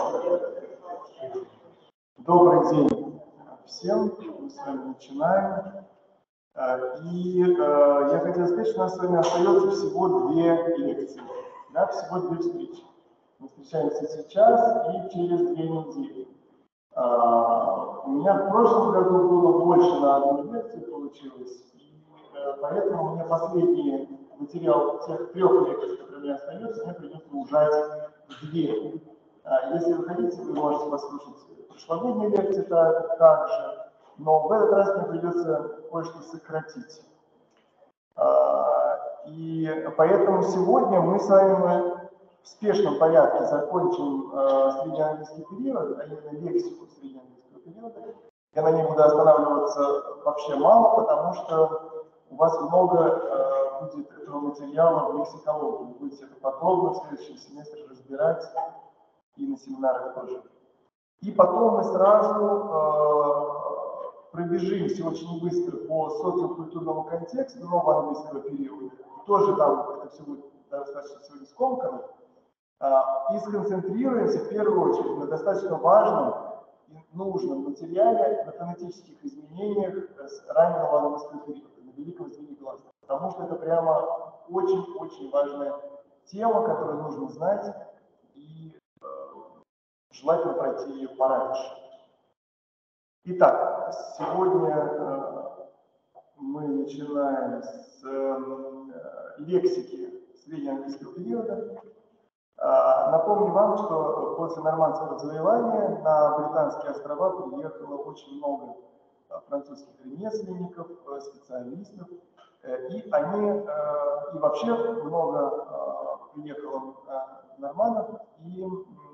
Добрый день всем. Мы с вами начинаем. Я хотел сказать, что у нас с вами остается всего 2 лекции, да, всего 2 встречи. Мы встречаемся сейчас и через 2 недели. У меня в прошлом году было больше на одну лекцию получилось, и поэтому мне последний материал тех 3 лекций, которые у меня остаются, мне придется ужать в 2. Если вы хотите, вы можете послушать прошлогодние лекции также, но в этот раз мне придется кое-что сократить. И поэтому сегодня мы с вами в спешном порядке закончим среднеанглийский период, а именно лексику среднеанглийского периода. Я на ней буду останавливаться вообще мало, потому что у вас много будет этого материала в лексикологии. Вы будете это подробно в следующем семестре разбирать и на семинарах тоже. И потом мы сразу пробежимся очень быстро по социокультурному контексту нового английского периода. Тоже там это все будет достаточно сегодня скомкано. И сконцентрируемся в первую очередь на достаточно важном и нужном материале, на фонетических изменениях с раннего английского периода, на великом сдвиге гласных. Потому что это прямо очень-очень важная тема, которую нужно знать, и желательно пройти ее пораньше. Итак, сегодня мы начинаем с лексики среднеанглийского периода. Напомню вам, что после нормандского завоевания на Британские острова приехало очень много французских ремесленников, специалистов, и вообще много приехало норманнов, и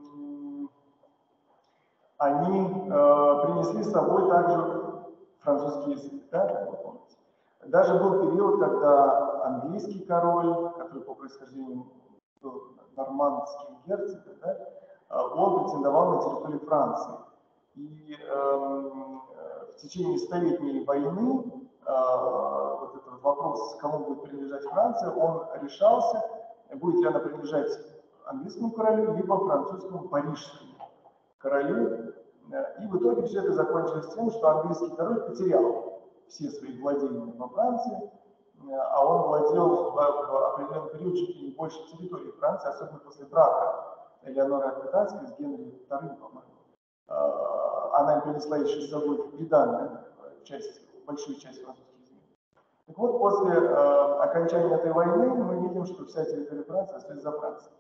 они принесли с собой также французский язык, да, как вы помните. Даже был период, когда английский король, который по происхождению был нормандским герцогом, да, он претендовал на территорию Франции. И в течение столетней войны вот этот вопрос, кому будет принадлежать Франция, он решался, будет ли она принадлежать английскому королю, либо французскому парижскому королю. И в итоге все это закончилось тем, что английский король потерял все свои владения во Франции, а он владел в определенный период чуть ли не большей территории Франции, особенно после брака Элеоноры Аквитанской с Генри II, по-моему. Она им принесла еще с собой в приданое большую часть французских земель. Так вот, после окончания этой войны мы видим, что вся территория Франции остается за Францией.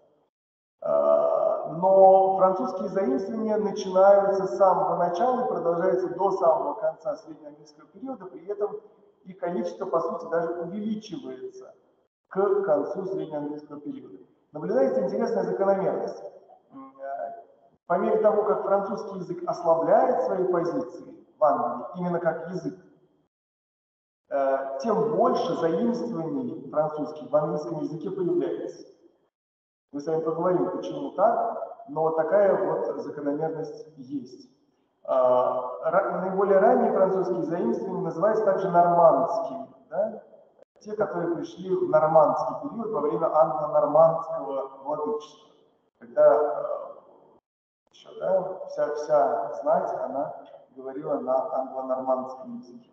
Но французские заимствования начинаются с самого начала и продолжаются до самого конца среднеанглийского периода, при этом их количество, по сути, даже увеличивается к концу среднеанглийского периода. Наблюдается интересная закономерность. По мере того, как французский язык ослабляет свои позиции в Англии, именно как язык, тем больше заимствований французских в английском языке появляется. Мы с вами поговорим, почему так, но такая вот закономерность есть. Наиболее ранние французские заимствования называются также нормандскими, да? Те, которые пришли в нормандский период во время англо-нормандского владычества, когда еще, да, вся знать, она говорила на англо-нормандском языке.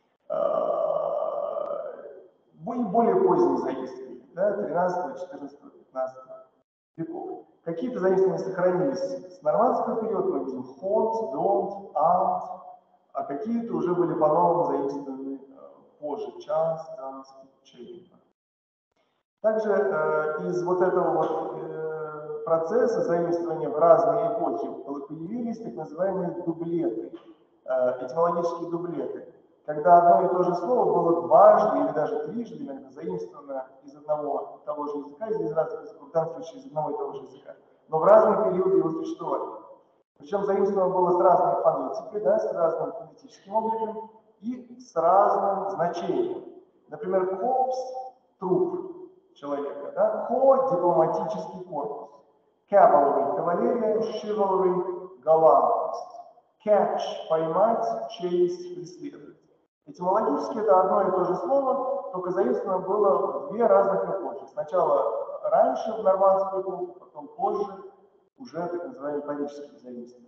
И более поздние заимствования, да, 13, 14, 15 веков. Какие-то заимствования сохранились с нормандского периода, мы видим haunt, don't, aunt, а какие-то уже были по-новому заимствованы позже, chance, dance, chain. Также из вот этого вот процесса заимствования в разные эпохи появились так называемые дублеты, этимологические дублеты, когда одно и то же слово было дважды или даже трижды иногда заимствовано из одного и того же языка, из разных языков, в данном случае из одного и того же языка, но в разные периоды его существования. Причем заимствовано было с разной фонетикой, да, с разным фонетическим обликом и с разным значением. Например, corpse – труп человека, да, core – дипломатический корпус, cavalry – кавалерия, chivalry – галантность, catch – поймать, chase – преследовать. Этимологически это одно и то же слово, только заимствовано было в 2 разных эпохи. Сначала раньше в нормандскую эпоху, потом позже уже так называемые парижские заимствования.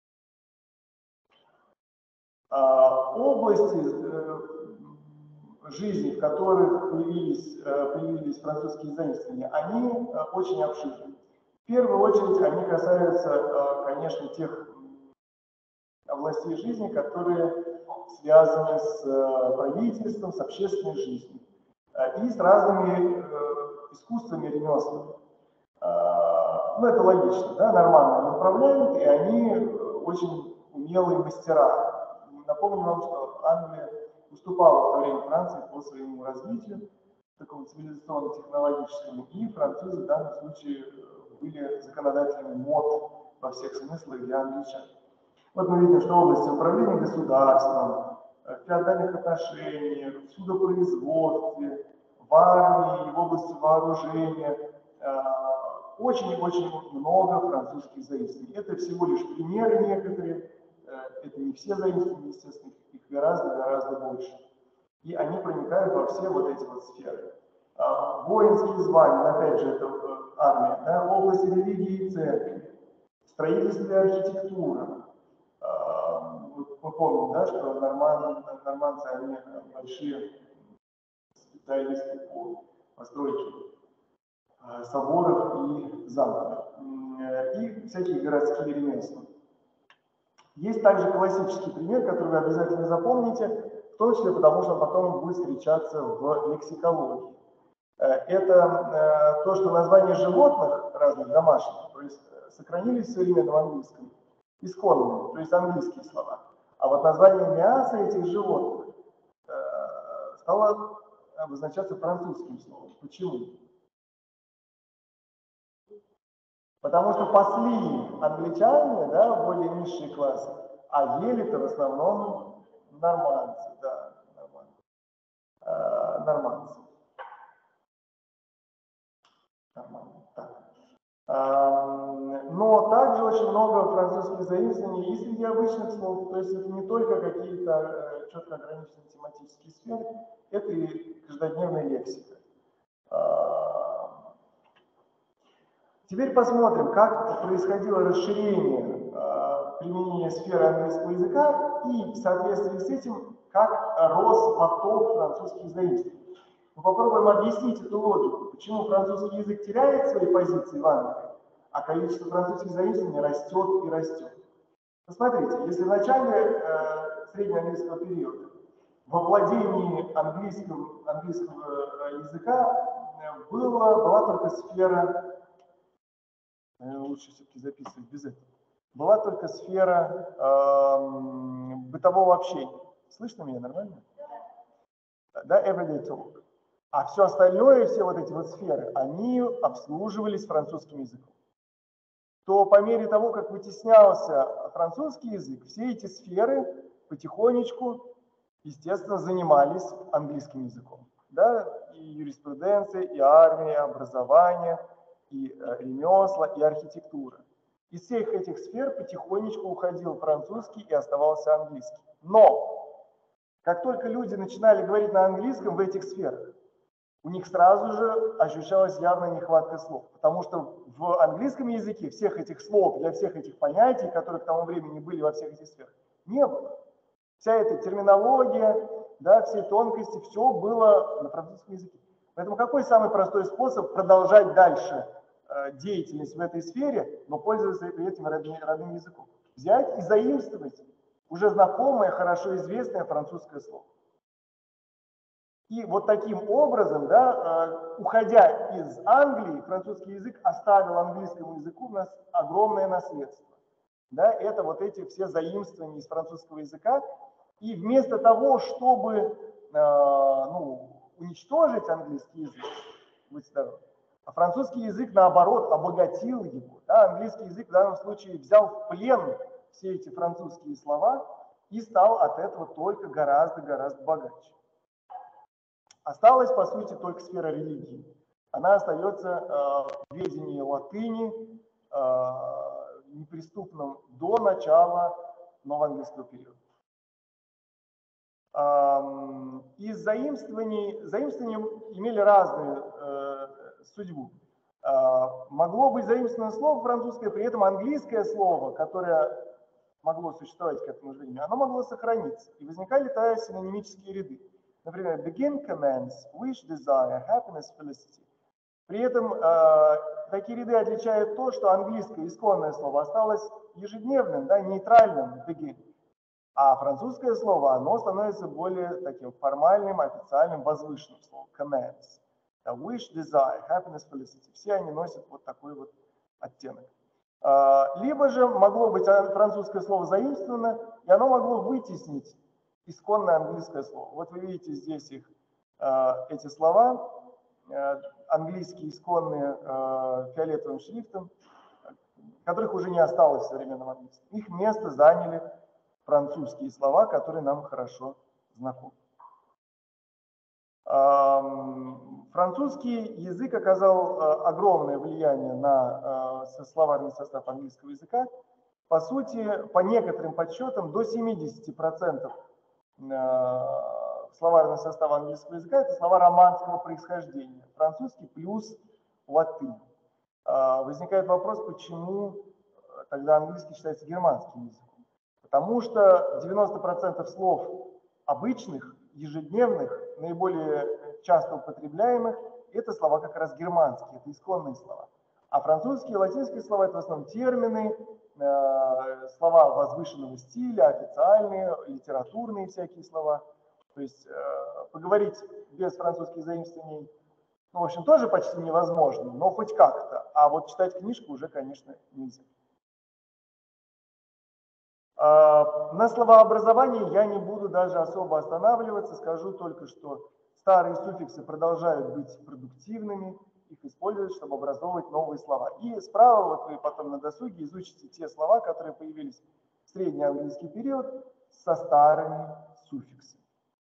Области жизни, в которых появились французские заимствования, они очень обширны. В первую очередь они касаются, конечно, тех областей жизни, которые связаны с правительством, с общественной жизнью и с разными искусствами, ремеслами. Ну, это логично, да, нормально направляют, и они очень умелые мастера. Напомню вам, что Англия уступала в то время Франции по своему развитию, такому цивилизационно-технологическому, и французы в данном случае были законодателями мод во всех смыслах для англичан. Вот мы видим, что области управления государством, феодальных отношений, в судопроизводстве, в армии, в области вооружения очень-очень много французских заимствований. Это всего лишь примеры некоторые, это не все заимствования, естественно, их гораздо больше. И они проникают во все вот эти вот сферы. Воинские звания, опять же, это армия, да, области религии и церкви, строительство и архитектура. Мы помним, да, что нормандцы, они большие специалисты по постройке соборов и замков, и всякие городские ремесла. Есть также классический пример, который вы обязательно запомните, в том числе потому, что он потом будет встречаться в лексикологии. Это то, что названия животных разных домашних, то есть сохранились в современном английском исконными, то есть английские слова. А вот название мяса этих животных стало обозначаться французским словом. Почему? Потому что пасли англичане, да, более низшие классы, а ели-то в основном нормандцы, да, нормандцы. Но также очень много французских заимствований и среди обычных слов, то есть это не только какие-то четко ограниченные тематические сферы, это и каждодневная лексика. Теперь посмотрим, как происходило расширение применения сферы английского языка и в соответствии с этим, как рос поток французских заимствований. Мы попробуем объяснить эту логику, почему французский язык теряет свои позиции в Англии, а количество французских заимствований растет и растет. Посмотрите, если в начале среднеанглийского периода во владении английского языка была только сфера, лучше все-таки записывать без этого, была только сфера бытового общения. Слышно меня нормально? Да, everyday talk. А все остальное, все вот эти вот сферы, они обслуживались французским языком. То по мере того, как вытеснялся французский язык, все эти сферы потихонечку, естественно, занимались английским языком. Да? И юриспруденция, и армия, и образование, и ремесла, и архитектура. Из всех этих сфер потихонечку уходил французский и оставался английский. Но как только люди начинали говорить на английском в этих сферах, у них сразу же ощущалась явная нехватка слов, потому что в английском языке всех этих слов для всех этих понятий, которые к тому времени были во всех этих сферах, не было. Вся эта терминология, да, все тонкости, все было на французском языке. Поэтому какой самый простой способ продолжать дальше деятельность в этой сфере, но пользоваться при этом родным языком? Взять и заимствовать уже знакомое, хорошо известное французское слово. И вот таким образом, да, уходя из Англии, французский язык оставил английскому языку у нас огромное наследство. Да, это вот эти все заимствования из французского языка. И вместо того, чтобы уничтожить английский язык, будь здоров, а французский язык, наоборот, обогатил его. Да, английский язык в данном случае взял в плен все эти французские слова и стал от этого только гораздо богаче. Осталась, по сути, только сфера религии. Она остается в ведении латыни, неприступном до начала новоанглийского периода. Из заимствования имели разную судьбу. Могло быть заимствовано слово французское, при этом английское слово, которое могло существовать к этому же времени, оно могло сохраниться. И возникали тогда синонимические ряды. Например, begin, commence, wish, desire, happiness, felicity. При этом такие ряды отличают то, что английское исконное слово осталось ежедневным, да, нейтральным, begin. А французское слово, оно становится более таким формальным, официальным, возвышенным словом, commence. Wish, desire, happiness, felicity. Все они носят вот такой вот оттенок. Либо же могло быть французское слово заимствовано, и оно могло вытеснить исконное английское слово. Вот вы видите здесь их, эти слова, английские исконные фиолетовым шрифтом, которых уже не осталось в современном английском. Их место заняли французские слова, которые нам хорошо знакомы. Французский язык оказал огромное влияние на словарный состав английского языка. По сути, по некоторым подсчетам, до 70% словарного состава английского языка – это слова романского происхождения. Французский плюс латынь. Возникает вопрос, почему тогда английский считается германским языком. Потому что 90% слов обычных, ежедневных, наиболее часто употребляемых, это слова как раз германские, это исконные слова. А французские и латинские слова – это в основном термины, слова возвышенного стиля, официальные, литературные всякие слова. То есть поговорить без французских заимствований, ну, в общем, тоже почти невозможно, но хоть как-то. А вот читать книжку уже, конечно, нельзя. На словообразовании я не буду даже особо останавливаться, скажу только, что старые суффиксы продолжают быть продуктивными, их используют, чтобы образовывать новые слова. И справа вот вы потом на досуге изучите те слова, которые появились в средний английский период со старыми суффиксами.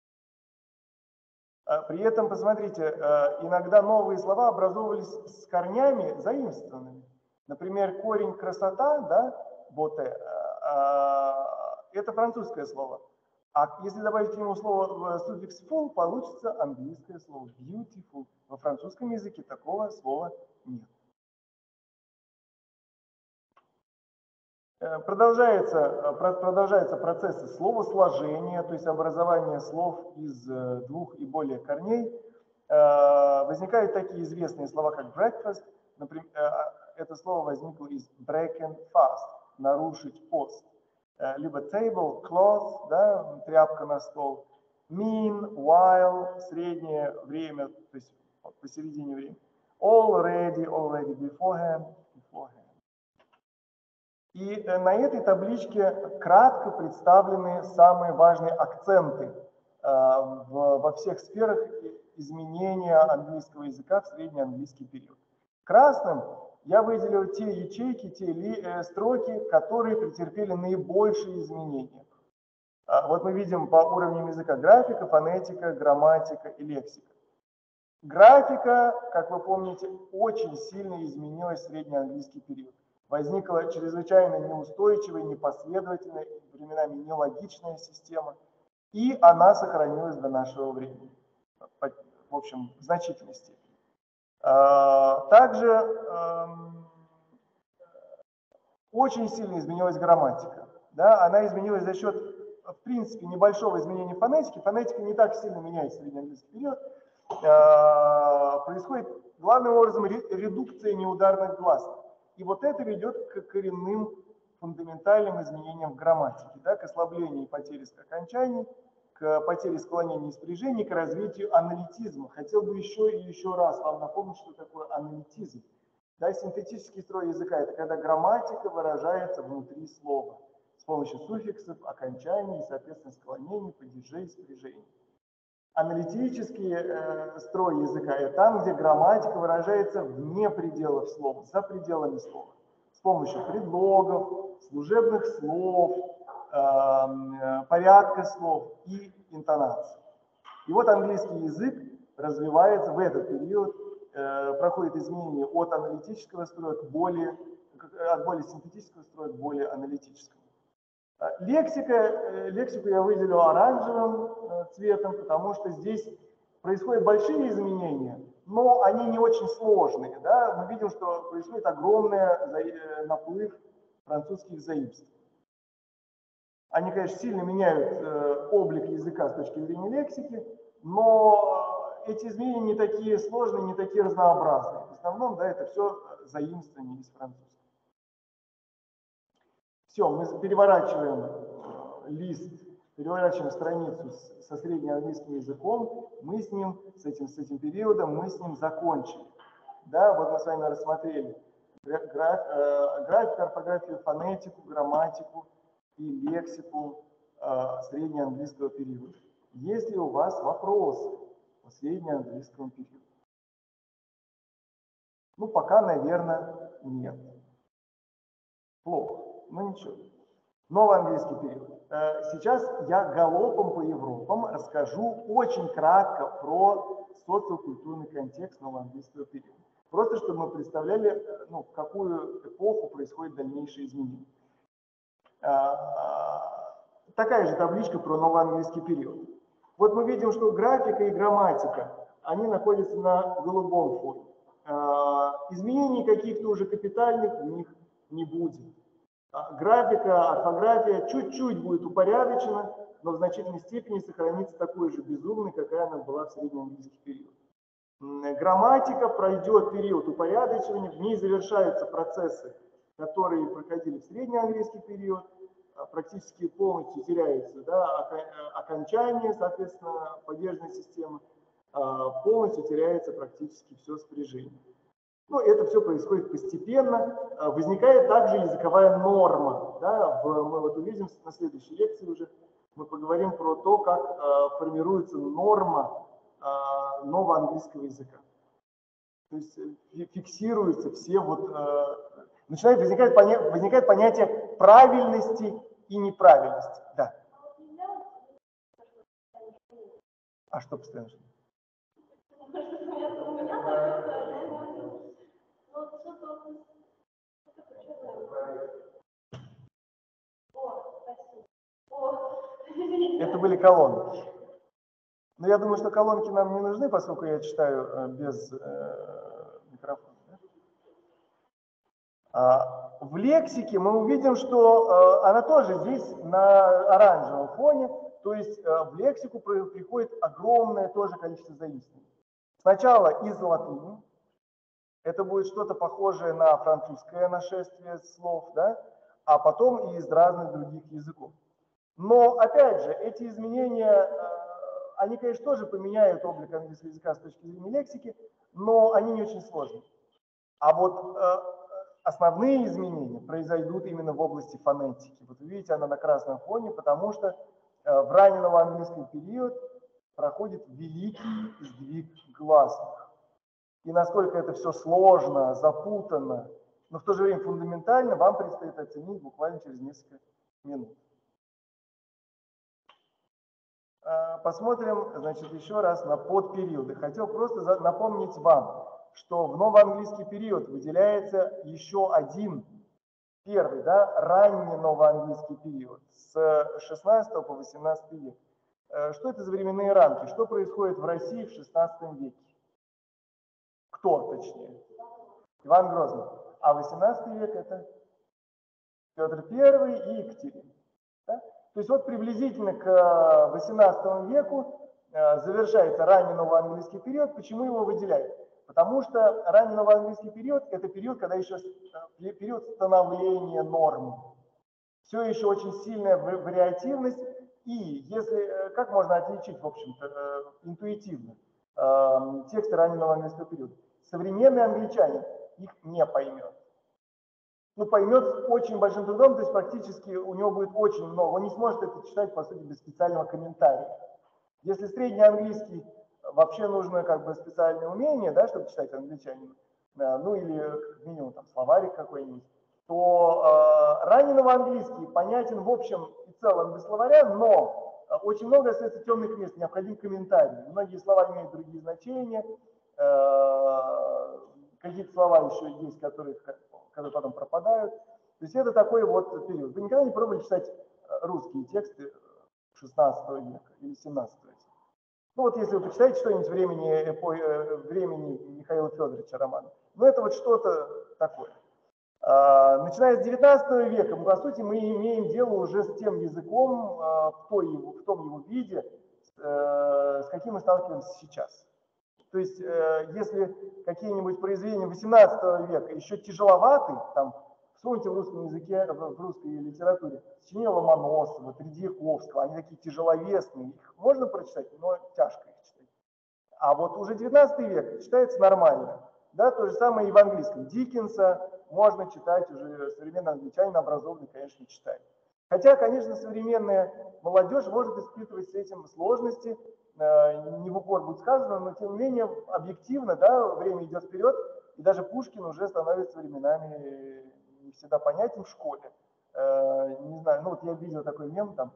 При этом, посмотрите, иногда новые слова образовывались с корнями заимствованными. Например, корень красота, да, beauté, это французское слово. А если добавить к нему слово суффикс full, получится английское слово beautiful. Во французском языке такого слова нет. Продолжаются процессы словосложения, то есть образование слов из двух и более корней. Возникают такие известные слова, как breakfast. Например, это слово возникло из break and fast, нарушить пост. Либо table, cloth, да, тряпка на стол. Mean, while, среднее время, то есть посередине времени. Already, beforehand. И на этой табличке кратко представлены самые важные акценты во всех сферах изменения английского языка в среднеанглийский период. Красным я выделил те ячейки, те строки, которые претерпели наибольшие изменения. Вот мы видим по уровням языка графика, фонетика, грамматика и лексика. Графика, как вы помните, очень сильно изменилась в среднеанглийский период. Возникла чрезвычайно неустойчивая, непоследовательная, временами нелогичная система, и она сохранилась до нашего времени, в общем, в значительной степени. Также очень сильно изменилась грамматика. Да? Она изменилась за счет, в принципе, небольшого изменения фонетики. Фонетика не так сильно меняется в среднеанглийский период. Происходит главным образом редукция неударных гласных. И вот это ведет к коренным фундаментальным изменениям в грамматике, да, к ослаблению потеристых окончаний, к потере склонений и спряжений, к развитию аналитизма. Хотел бы еще и еще раз вам напомнить, что такое аналитизм. Да, синтетический строй языка – это когда грамматика выражается внутри слова с помощью суффиксов, окончаний, соответственно, склонений, падежей, спряжений. Аналитический строй языка – это там, где грамматика выражается вне пределов слова, за пределами слова, с помощью предлогов, служебных слов, порядка слов и интонаций. И вот английский язык развивается в этот период, проходит изменения от аналитического строя к от более синтетического строя к более аналитическому. Лексику я выделил оранжевым цветом, потому что здесь происходят большие изменения, но они не очень сложные. Да? Мы видим, что происходит огромный наплыв французских заимствований. Они, конечно, сильно меняют облик языка с точки зрения лексики, но эти изменения не такие сложные, не такие разнообразные. В основном, да, это все заимствование из французского. Все, мы переворачиваем лист, переворачиваем страницу со среднеанглийским языком, мы с ним, с этим периодом, мы с ним закончили. Да, вот мы с вами рассмотрели графику, орфографию, фонетику, грамматику и лексику среднеанглийского периода. Есть ли у вас вопросы по среднеанглийскому периоду? Ну, пока, наверное, нет. Плохо, но ничего. Новый английский период. Сейчас я галопом по Европам расскажу очень кратко про социокультурный контекст нового английского периода. Просто чтобы мы представляли, ну, в какую эпоху происходят дальнейшие изменения. Такая же табличка про новый английский период. Вот мы видим, что графика и грамматика, они находятся на голубом фоне. Изменений каких-то уже капитальных в них не будет. Графика, орфография чуть-чуть будет упорядочена, но в значительной степени сохранится такой же безумной, какая она была в среднеанглийский период. Грамматика пройдет период упорядочивания, в ней завершаются процессы, которые проходили в среднеанглийский период, практически полностью теряется, да, окончание, соответственно, падежной системы, полностью теряется практически все спряжение. Ну, это все происходит постепенно. Возникает также языковая норма. Да? Мы вот увидим на следующей лекции уже, мы поговорим про то, как формируется норма нового английского языка. То есть фиксируются все вот... возникает понятие правильности и неправильности. Да. А что постоянно? Это были колонки. Но я думаю, что колонки нам не нужны, поскольку я читаю без микрофона. В лексике мы увидим, что она тоже здесь на оранжевом фоне, то есть в лексику приходит огромное тоже количество заимствований. Сначала из латыни, это будет что-то похожее на французское нашествие слов, да? А потом и из разных других языков. Но, опять же, эти изменения, они, конечно, тоже поменяют облик английского языка с точки зрения лексики, но они не очень сложные. А вот основные изменения произойдут именно в области фонетики. Вот видите, она на красном фоне, потому что в ранний новоанглийский период проходит великий сдвиг гласных. И насколько это все сложно, запутанно, но в то же время фундаментально, вам предстоит оценить буквально через несколько минут. Посмотрим, значит, еще раз на подпериоды. Хотел просто напомнить вам, что в новоанглийский период выделяется еще один, первый, да, ранний новоанглийский период с 16 по 18 век. Что это за временные рамки? Что происходит в России в 16 веке? Кто, точнее? Иван Грозный. А 18 век это Петр I и Екатерина. Да? То есть вот приблизительно к 18 веку завершается ранний новоанглийский период. Почему его выделяют? Потому что ранний новоанглийский период – это период, когда еще период становления нормы. Все еще очень сильная вариативность. И если, как можно отличить, в общем-то, интуитивно тексты раннего новоанглийского периода? Современный англичанин их не поймет. Ну, поймет с очень большим трудом, то есть практически у него будет очень много. Он не сможет это читать, по сути, без специального комментария. Если средний английский, вообще нужно как бы специальное умение, да, чтобы читать англичанину, ну или как минимум там словарик какой-нибудь, то ранний новоанглийский понятен в общем и целом без словаря, но очень много остается темных мест, необходим комментарий. Многие слова имеют другие значения, какие-то слова еще есть, которые потом пропадают. То есть это такой вот период. Вы никогда не пробовали читать русские тексты 16 века или 17 века? Ну вот если вы почитаете что-нибудь времени Михаила Федоровича романа, ну это вот что-то такое. Начиная с 19 века, по сути, мы имеем дело уже с тем языком в том его виде, с каким мы сталкиваемся сейчас. То есть, если какие-нибудь произведения 18 века еще тяжеловаты, там, вспомните в русском языке, в русской литературе, сочинения Ломоносова, Тредьяковского, они такие тяжеловесные, их можно прочитать, но тяжко их читать. А вот уже 19 век читается нормально. Да, то же самое и в английском. Диккенса можно читать уже, современный англичанин образованный, конечно, читает. Хотя, конечно, современная молодежь может испытывать с этим сложности, не в упор будет сказано, но тем не менее объективно, да, время идет вперед, и даже Пушкин уже становится временами не всегда понятен в школе. Не знаю, ну вот я видел такой мем, там,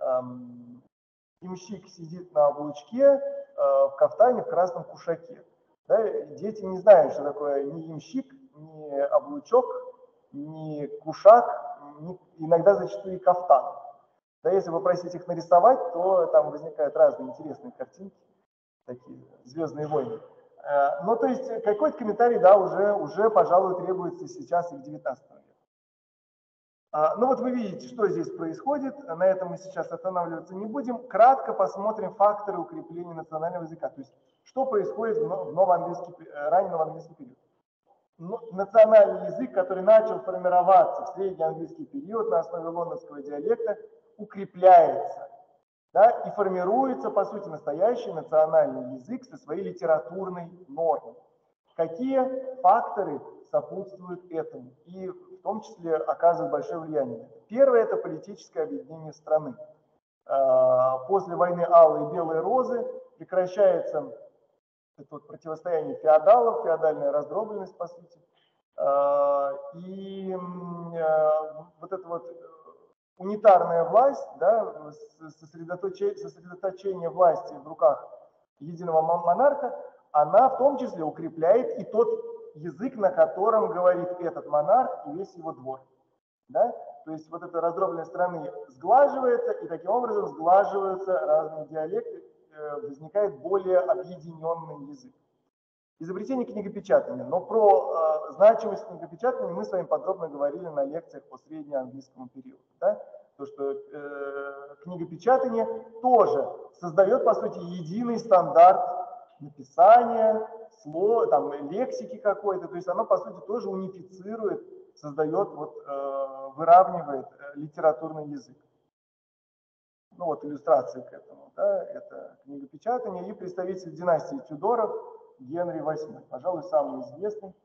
ямщик сидит на облучке в кафтане в красном кушаке. Да, дети не знают, что такое ни ямщик, ни облучок, ни кушак, ни, иногда зачастую и кафтан. Да, если попросить их нарисовать, то там возникают разные интересные картинки, такие «Звездные войны». Ну, то есть какой-то комментарий, да, уже, пожалуй, требуется сейчас и в 19 веке. Ну вот вы видите, что здесь происходит, на этом мы сейчас останавливаться не будем. Кратко посмотрим факторы укрепления национального языка, то есть что происходит в ранний новоанглийский период. Национальный язык, который начал формироваться в средний английский период на основе лондонского диалекта, укрепляется, да, и формируется, по сути, настоящий национальный язык со своей литературной нормой. Какие факторы сопутствуют этому и в том числе оказывают большое влияние? Первое – это политическое объединение страны. После войны Алой и Белой Розы прекращается это вот противостояние феодалов, феодальная раздробленность, по сути. И вот эта вот унитарная власть, да, сосредоточение власти в руках единого монарха, она в том числе укрепляет и тот язык, на котором говорит этот монарх и весь его двор. Да? То есть вот эта раздробленность страны сглаживается, и таким образом сглаживаются разные диалекты, возникает более объединенный язык. Изобретение книгопечатания. Но про значимость книгопечатания мы с вами подробно говорили на лекциях по среднеанглийскому периоду. Да? То, что книгопечатание тоже создает, по сути, единый стандарт написания, слова, там, лексики какой-то. То есть оно, по сути, тоже унифицирует, создает, вот, выравнивает литературный язык. Ну вот иллюстрации к этому. Да? Это книгопечатание и представитель династии Тюдоров Генри VIII. Пожалуй, самый известный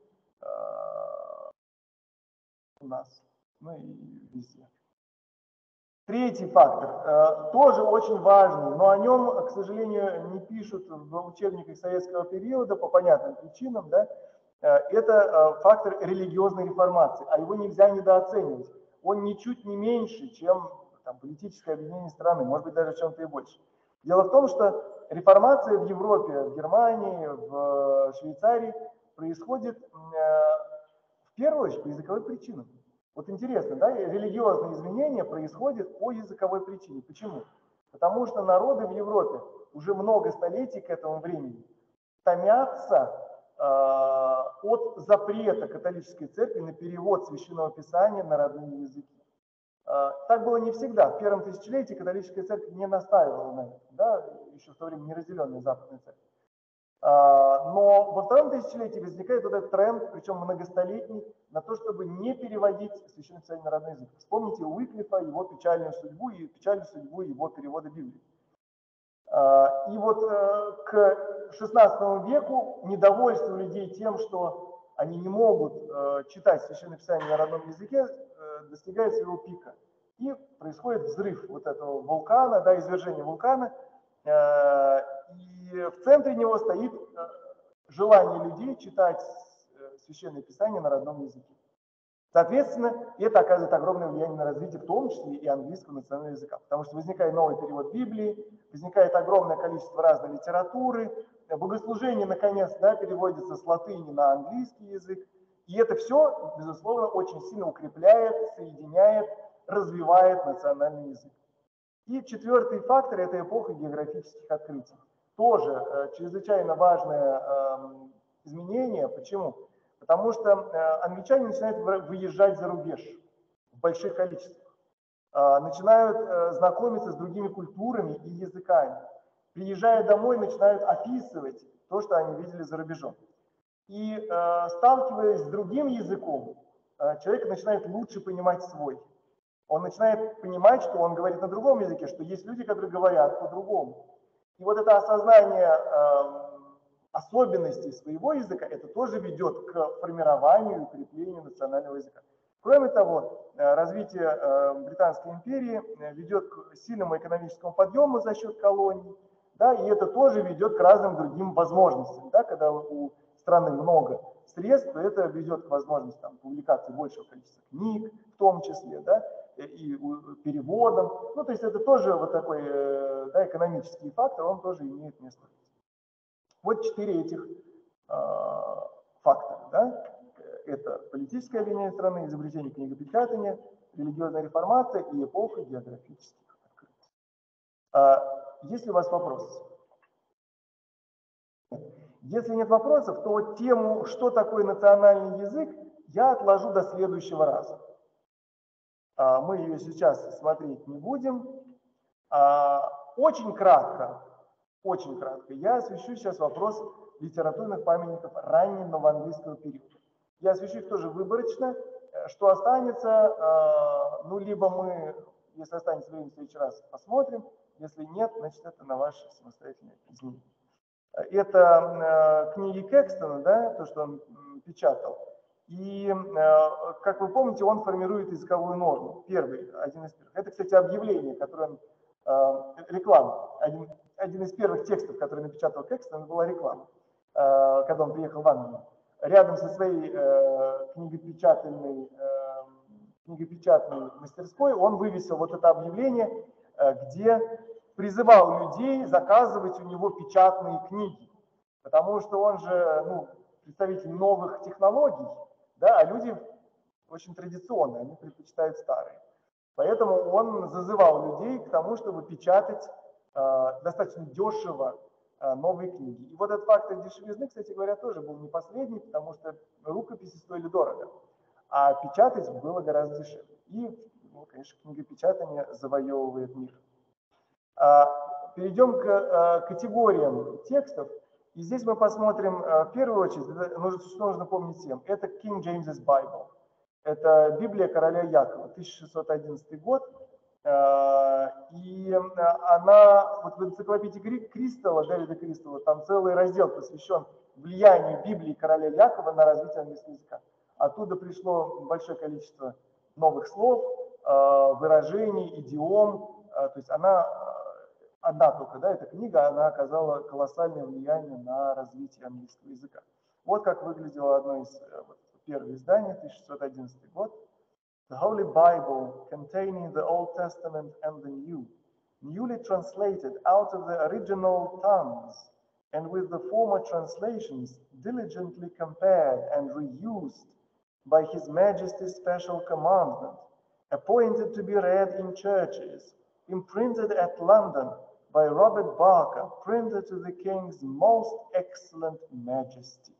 у нас, ну и везде. Третий фактор, тоже очень важный, но о нем, к сожалению, не пишут в учебниках советского периода по понятным причинам, да? Это фактор религиозной реформации, а его нельзя недооценивать. Он ничуть не меньше, чем там, политическое объединение страны, может быть, даже в чем-то и больше. Дело в том, что реформация в Европе, в Германии, в Швейцарии происходит в первую очередь по языковой причинам. Вот интересно, да, религиозные изменения происходят по языковой причине. Почему? Потому что народы в Европе уже много столетий к этому времени томятся от запрета католической церкви на перевод священного писания на родные языки. Так было не всегда. В первом тысячелетии католическая церковь не настаивала на этом, да, еще в то время неразделенная западная церковь. Но во втором тысячелетии возникает вот этот тренд, причем многостолетний, на то, чтобы не переводить священное писание на родной язык. Вспомните Уиклифа, его печальную судьбу и печальную судьбу его перевода Библии. И вот к XVI веку недовольство людей тем, что они не могут читать священное писание на родном языке, достигает своего пика. И происходит взрыв вот этого вулкана, да, извержение вулкана, и в центре него стоит желание людей читать священное писание на родном языке. Соответственно, это оказывает огромное влияние на развитие, в том числе и английского национального языка, потому что возникает новый перевод Библии, возникает огромное количество разной литературы, богослужение, наконец, да, переводится с латыни на английский язык, и это все, безусловно, очень сильно укрепляет, соединяет, развивает национальный язык. И четвертый фактор – это эпоха географических открытий. тоже чрезвычайно важное изменение. Почему? Потому что англичане начинают выезжать за рубеж в больших количествах, начинают знакомиться с другими культурами и языками. Приезжая домой, начинают описывать то, что они видели за рубежом. И сталкиваясь с другим языком, человек начинает лучше понимать свой. Он начинает понимать, что он говорит на другом языке, что есть люди, которые говорят по-другому. И вот это осознание особенностей своего языка, это тоже ведет к формированию и укреплению национального языка. Кроме того, развитие Британской империи ведет к сильному экономическому подъему за счет колоний, да, и это тоже ведет к разным другим возможностям. Да, когда у страны много средств, то это ведет к возможности публикации большего количества книг, в том числе, да, и переводом. Ну, то есть это тоже вот такой да, экономический фактор, он тоже имеет место. Вот 4 этих фактора. Да? Это политическая линия страны, изобретение книгопечатания, религиозная реформация и эпоха географических открытий. Есть ли у вас вопросы? Если нет вопросов, то тему, что такое национальный язык, я отложу до следующего раза. Мы ее сейчас смотреть не будем. Очень кратко, я освещу сейчас вопрос литературных памятников раннего английского периода. Я освещу их тоже выборочно. Что останется, ну, либо мы, если останется время, в следующий раз посмотрим. Если нет, значит, это на ваше самостоятельное изменение. Это книги Кэкстона, да, то, что он печатал. И, как вы помните, он формирует языковую норму. Один из первых. Это, кстати, объявление, которое он, реклама. Один из первых текстов, который напечатал Кэкстон, была реклама, когда он приехал в Англию. Рядом со своей книгопечатной мастерской он вывесил вот это объявление, где призывал людей заказывать у него печатные книги, потому что он же представитель новых технологий, да, а люди очень традиционные, они предпочитают старые. Поэтому он зазывал людей к тому, чтобы печатать достаточно дешево новые книги. И вот этот фактор дешевизны, кстати говоря, тоже был не последний, потому что рукописи стоили дорого, а печатать было гораздо дешевле. И, конечно, книгопечатание завоевывает мир. Перейдем к категориям текстов. И здесь мы посмотрим, в первую очередь, нужно помнить всем, это King James's Bible. Это Библия короля Якова, 1611 год. И она, вот в энциклопедии Кристалла, Дэвида Кристалла, там целый раздел посвящен влиянию Библии короля Якова на развитие английского языка. Оттуда пришло большое количество новых слов, выражений, идиом. То есть она одна только, да, эта книга, она оказала колоссальное влияние на развитие английского языка. Вот как выглядело одно из первых изданий, 1611 год. The Holy Bible, containing the Old Testament and the New, newly translated out of the original tongues, and with the former translations diligently compared and reused by His Majesty's special commandment, appointed to be read in churches, imprinted at London by Robert Barker, printer to the King's most excellent Majesty.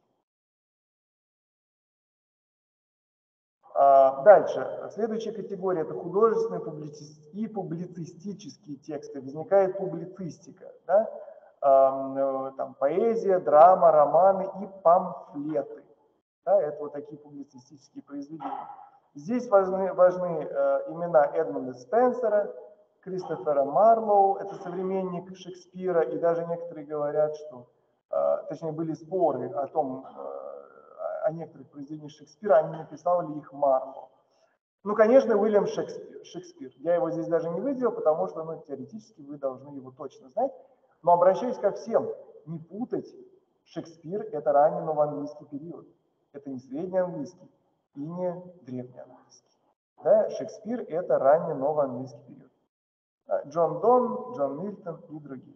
Дальше. Следующая категория – это художественные и публицистические тексты. Возникает публицистика. Да? Там поэзия, драма, романы и памфлеты. Да? Это вот такие публицистические произведения. Здесь важны имена Эдмунда Спенсера, Кристофера Марлоу, это современник Шекспира, и даже некоторые говорят, что, точнее, были споры о том, о некоторых произведениях Шекспира, они написал ли их Марлоу. Ну, конечно, Уильям Шекспир. Я его здесь даже не выделил, потому что, теоретически вы должны его точно знать. Но обращаюсь ко всем, не путать. Шекспир – это ранний новоанглийский период. Это не среднеанглийский и не древнеанглийский. Да? Шекспир – это ранний новоанглийский период. Джон Донн, Джон Мильтон и другие.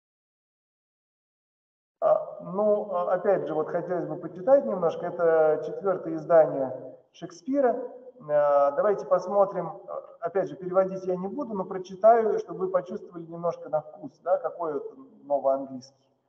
Опять же, хотелось бы почитать немножко. Это 4-е издание Шекспира. Давайте посмотрим. Опять же, переводить я не буду, но прочитаю, чтобы вы почувствовали немножко на вкус, да, какой это новоанглийский.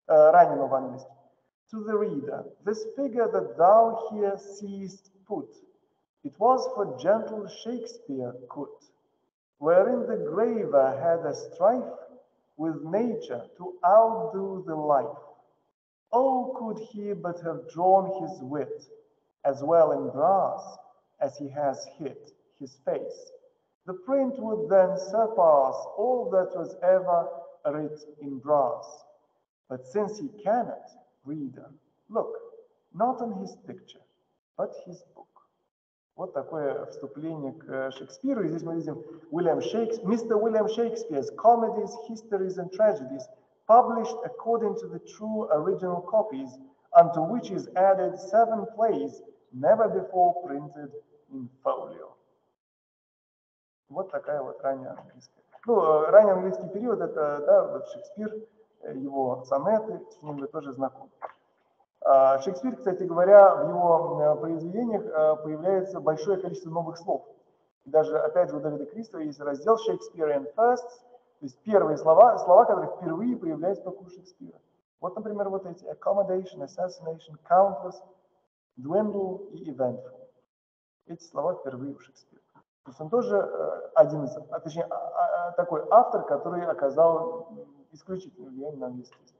ранено в английском. To the reader, this figure that thou here seest put, it was for gentle Shakespeare could, wherein the graver had a strife with nature to outdo the life. Oh, could he but have drawn his wit as well in brass as he has hit his face, the print would then surpass all that was ever writ in brass. But since he cannot, reader, look, not on his picture, but his book. Вот такое вступление к Шекспиру. И здесь мы видим Mr. William Shakespeare's comedies, histories, and tragedies, published according to the true original copies, unto which is added 7 plays never before printed in folio. Вот такая вот ранняя английская. Ну, ранний английский период — это, да, вот Шекспир, его сонеты, с ним вы тоже знакомы. Шекспир, кстати говоря, в его произведениях появляется большое количество новых слов. И даже, опять же, у Дэвида Кристова есть раздел Shakespearean Firsts, то есть первые слова, которые впервые появляются только у Шекспира. Вот, например, вот эти accommodation, assassination, countless, dwindle и eventful. Эти слова впервые у Шекспира. То есть он тоже один из, точнее, такой автор, который оказал исключительное влияние на английский язык.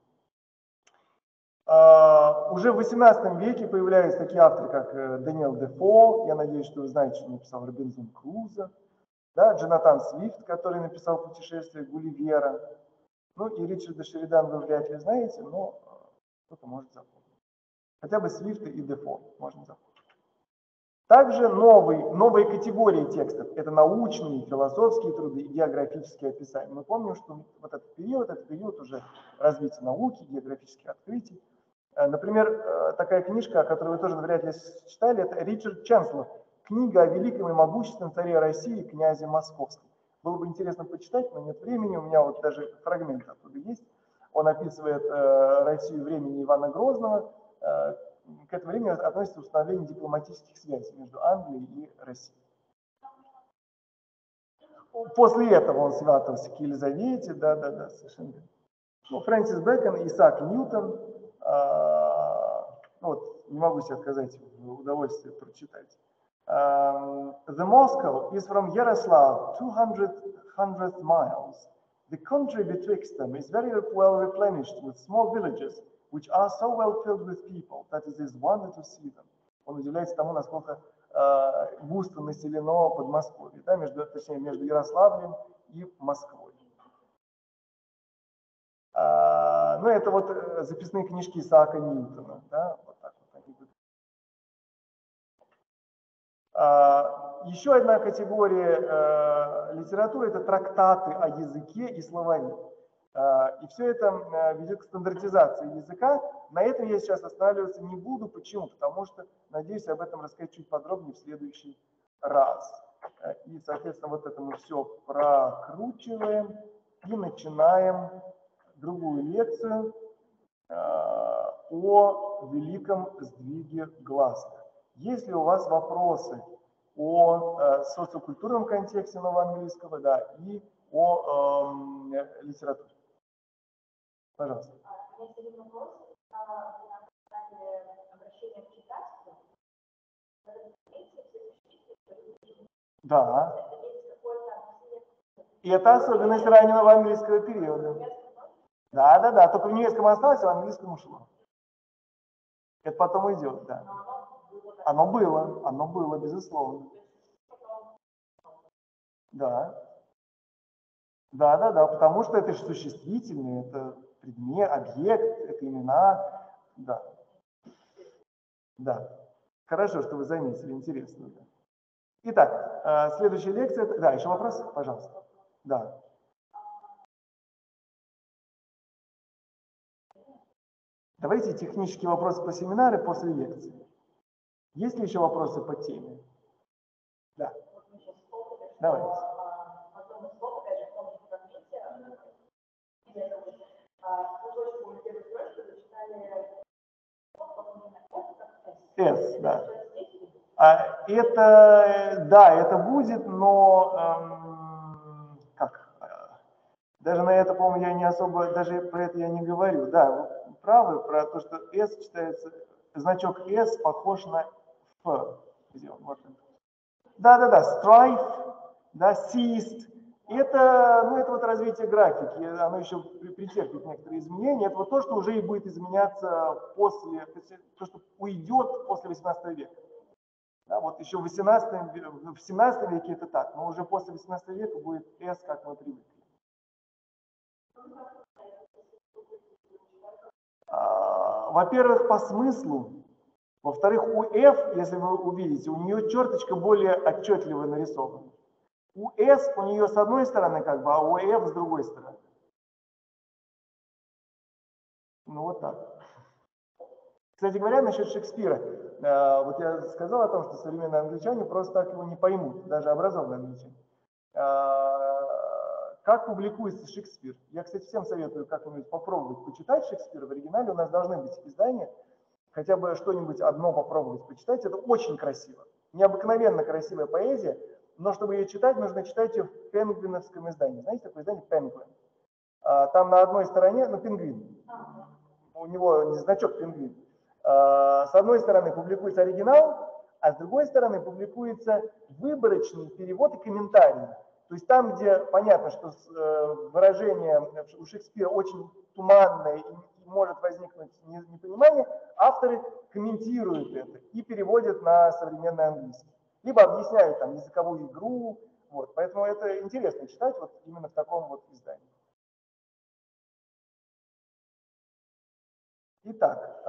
Уже в XVIII веке появляются такие авторы, как Дэниел Дефо, я надеюсь, что вы знаете, что написал Робинзон Крузо, да, Джонатан Свифт, который написал «Путешествие Гулливера», ну и Ричарда Шеридана вы вряд ли знаете, но кто-то может запомнить. Хотя бы Свифта и Дефо можно запомнить. Также новые категории текстов – это научные, философские труды и географические описания. Мы помним, что вот этот период уже развития науки, географических открытий. Например, такая книжка, которую вы тоже вряд ли читали, это Ричард Ченслер, книга о великом и могущественном царе России, князе Московском. Было бы интересно почитать, но нет времени, у меня вот даже фрагмент оттуда есть. Он описывает Россию времени Ивана Грозного. К этому времени относится установление дипломатических связей между Англией и Россией. После этого он сватался к Елизавете, да, совершенно верно. Ну, Фрэнсис Бэкон, Исаак Ньютон, вот, не могу себе отказать в удовольствии прочитать. The Moscow is from Yaroslav 200 miles. The country betwixt them is very well replenished with small villages, which are so well filled with people that it is wonder to see them. Он удивляется тому, насколько густо населено Подмосковье, да, точнее, между Ярославлем и Москвой. Ну, это вот записные книжки Исаака Ньютона, да, вот так вот они выглядят. Еще одна категория литературы – это трактаты о языке и словари. И все это ведет к стандартизации языка. На этом я сейчас останавливаться не буду. Почему? Потому что, надеюсь, об этом рассказать чуть подробнее в следующий раз. И, соответственно, вот это мы все прокручиваем и начинаем другую лекцию о великом сдвиге гласных. Есть ли у вас вопросы о социокультурном контексте новоанглийского, да, и о литературе? Пожалуйста. У меня есть один вопрос. На обращение к читателю. Да. И это особенность раннего английского периода. Да, только в немецком осталось, а в английском ушло. Это потом идет, да. Оно было, безусловно. Да, потому что это же существительные, это предмет, объект, это имена, да. Хорошо, что вы заметили, интересно. Да. Итак, следующая лекция, да, еще вопросы, пожалуйста. Да. Давайте технические вопросы по семинару после лекции. Есть ли еще вопросы по теме? Да. Давайте. S, да. Это будет, но Даже на это, по-моему, я не особо, даже про это я не говорю. Да, вы правы про то, что S читается, значок S похож на F. Где он? Вот он. Да-да-да, strife, да, ceased. Это, ну, это вот развитие графики, оно еще претерпит некоторые изменения. Это вот то, что уже и будет изменяться после, то, что уйдет после 18 века. Да, вот еще в 17 веке это так, но уже после 18 века будет S, как мы привыкли. Во-первых, по смыслу. Во-вторых, у F, если вы увидите, у нее черточка более отчетливо нарисована. У S у нее с одной стороны как бы, а у F с другой стороны. Ну вот так. Кстати говоря, насчет Шекспира. Вот я сказал о том, что современные англичане просто так его не поймут, даже образованные англичане. Как публикуется Шекспир? Я, кстати, всем советую как-нибудь попробовать почитать Шекспира. В оригинале у нас должны быть издания. Хотя бы что-нибудь одно попробовать почитать. Это очень красиво. Необыкновенно красивая поэзия. Но чтобы ее читать, нужно читать ее в пенгвиновском издании. Знаете такое издание? Пенгвин. Там на одной стороне, ну, пингвин. У него значок пингвин. С одной стороны публикуется оригинал, а с другой стороны публикуется выборочный перевод и комментарий. То есть там, где понятно, что выражение у Шекспира очень туманное и может возникнуть непонимание, авторы комментируют это и переводят на современный английский. Либо объясняют там языковую игру. Вот. Поэтому это интересно читать вот именно в таком вот издании. Итак,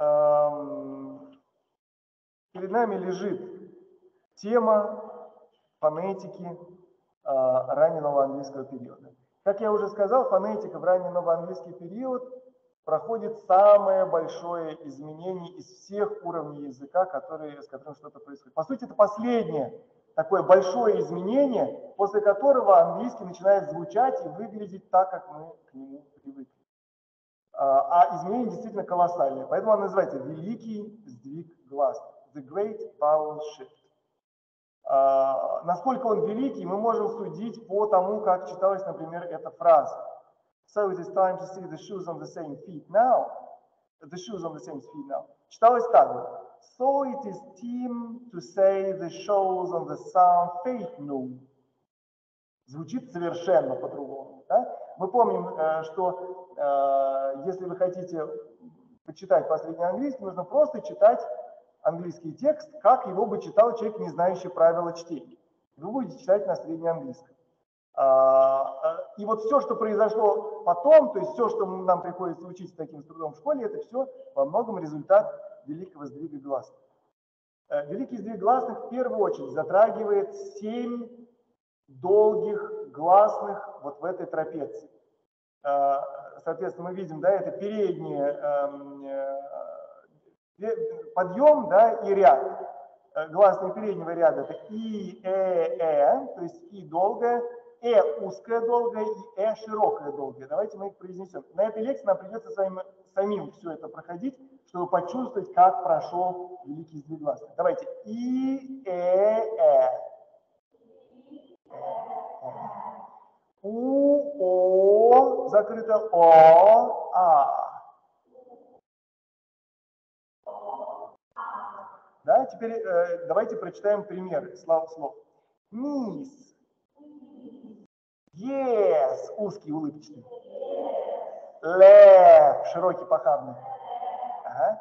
перед нами лежит тема фонетики раннего английского периода. Как я уже сказал, фонетика в ранний новоанглийский период проходит самое большое изменение из всех уровней языка, с которым что-то происходит. По сути, это последнее такое большое изменение, после которого английский начинает звучать и выглядеть так, как мы к нему привыкли. А изменение действительно колоссальное. Поэтому он называется «Великий сдвиг гласных». The Great Vowel Shift. Насколько он великий, мы можем судить по тому, как читалась, например, эта фраза. So it is time to see the shoes on the same feet now. The shoes on the same feet now. Читалось так вот. So it is time to say the shoes on the same feet now. Звучит совершенно по-другому. Да? Мы помним, что если вы хотите почитать последний английский, нужно просто читать английский текст, как его бы читал человек, не знающий правила чтения. Вы будете читать на среднеанглийском. И вот все, что произошло потом, то есть все, что нам приходится учить с таким трудом в школе, это все во многом результат великого сдвига гласных. Великий сдвиг гласных в первую очередь затрагивает 7 долгих гласных вот в этой трапеции. Соответственно, мы видим, да, это передний подъем, да, и ряд. Гласные переднего ряда это и, то есть и долгое, узкое долгое и широкое долгое. Давайте мы их произнесем. На этой лекции нам придется самим все это проходить, чтобы почувствовать, как прошел великий сдвиг гласных. Давайте и, У, О, закрыто, О, А. Да, теперь давайте прочитаем примеры слов. Мисс. Yes, узкий, улыбчатый. Лев, широкий, похабный. Ага.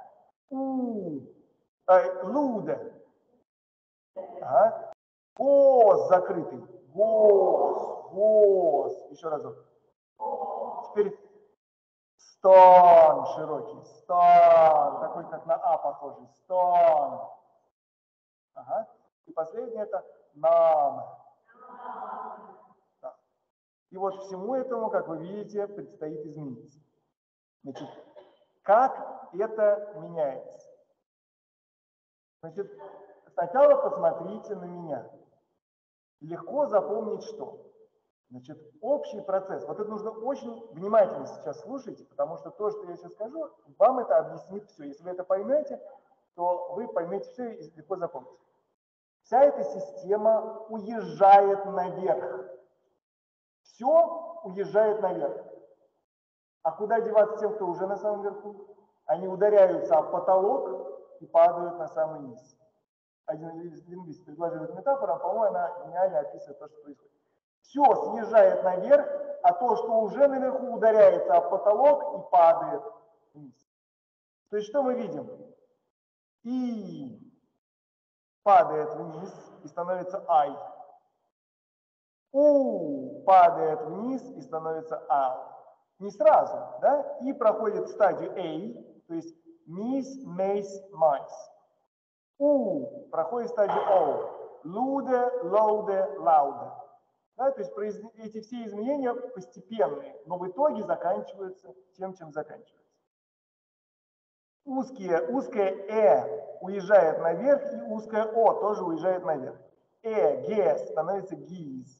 Луда. Ага. Гос закрытый. Гос. Еще разок. Теперь стон широкий. Стон. Такой, как на А похожий. Стон. Ага. И последнее это нам. Да. И вот всему этому, как вы видите, предстоит измениться. Значит, как это меняется? Значит, сначала посмотрите на меня. Легко запомнить что? Значит, общий процесс. Вот это нужно очень внимательно сейчас слушать, потому что то, что я сейчас скажу, вам это объяснит все. Если вы это поймете, то вы поймете все и легко запомните. Вся эта система уезжает наверх. Все уезжает наверх. А куда деваться тем, кто уже на самом верху? Они ударяются об потолок и падают на самый низ. Один лингвист предложил эту метафору, а, по-моему, она гениально описывает то, что происходит. Все съезжает наверх, а то, что уже наверху, ударяется об потолок и падает вниз. То есть что мы видим? И падает вниз и становится I. У падает вниз и становится А. Не сразу, да? И проходит стадию A, то есть мис, мейс, майс. У проходит стадию O. Луде, лоуде, лауде. Да, то есть эти все изменения постепенные, но в итоге заканчиваются тем, чем заканчиваются. Узкое уезжает наверх, и узкое О тоже уезжает наверх. Ге становится гиз.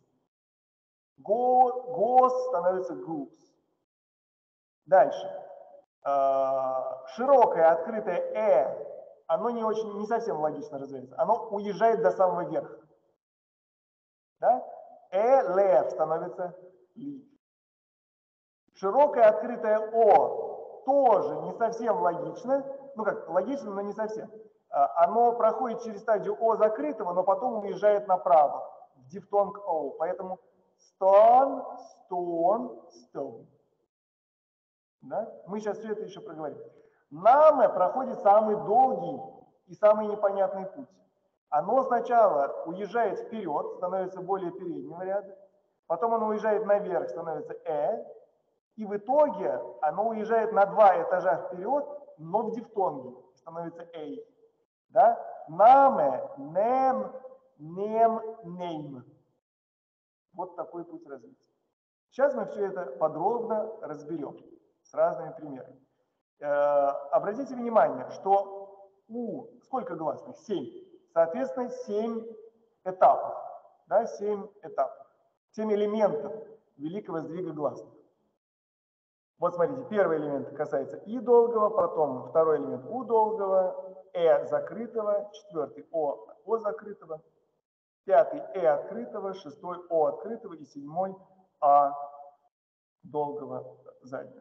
Гос становится гус. Дальше. Широкое, открытое оно не совсем логично развивается. Оно уезжает до самого верха. Да? Лев становится ли. Широкое, открытое О тоже не совсем логично. Ну как, логично, но не совсем. Оно проходит через стадию О закрытого, но потом уезжает направо, в дифтонг О. Поэтому stone, stone, stone. Да? Мы сейчас все это еще проговорим. Наме проходит самый долгий и самый непонятный путь. Оно сначала уезжает вперед, становится более переднего ряда, потом оно уезжает наверх, становится и в итоге оно уезжает на 2 этажа вперед, но в дифтонге, становится A. Да? Наме, нем, нем, нейм. Вот такой путь развития. Сейчас мы все это подробно разберем с разными примерами. Обратите внимание, что сколько гласных? 7. Соответственно, 7 этапов. Да, 7 этапов. 7 элементов великого сдвига гласных. Вот смотрите, первый элемент касается И долгого, потом второй элемент У долгого, закрытого, четвертый О закрытого, пятый открытого, шестой О открытого и седьмой А долгого заднего.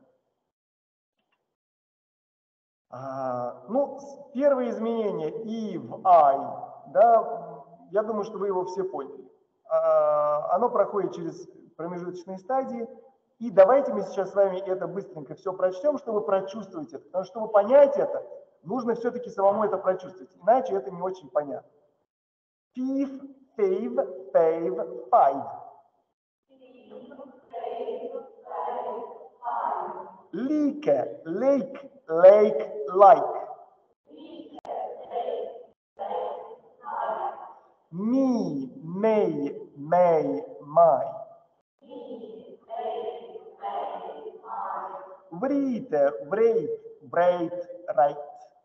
Первое изменение И в I, да, я думаю, что вы его все поняли. Оно проходит через промежуточные стадии. И давайте мы сейчас с вами это быстренько все прочтем, чтобы прочувствовать это. Потому что, чтобы понять это, нужно все-таки самому это прочувствовать. Иначе это не очень понятно. Фив, фейв, фейв, файв. Лике, лейк, лейк, лайк. Ми, мей, мей, май. Врите, врейт, брейт, райт.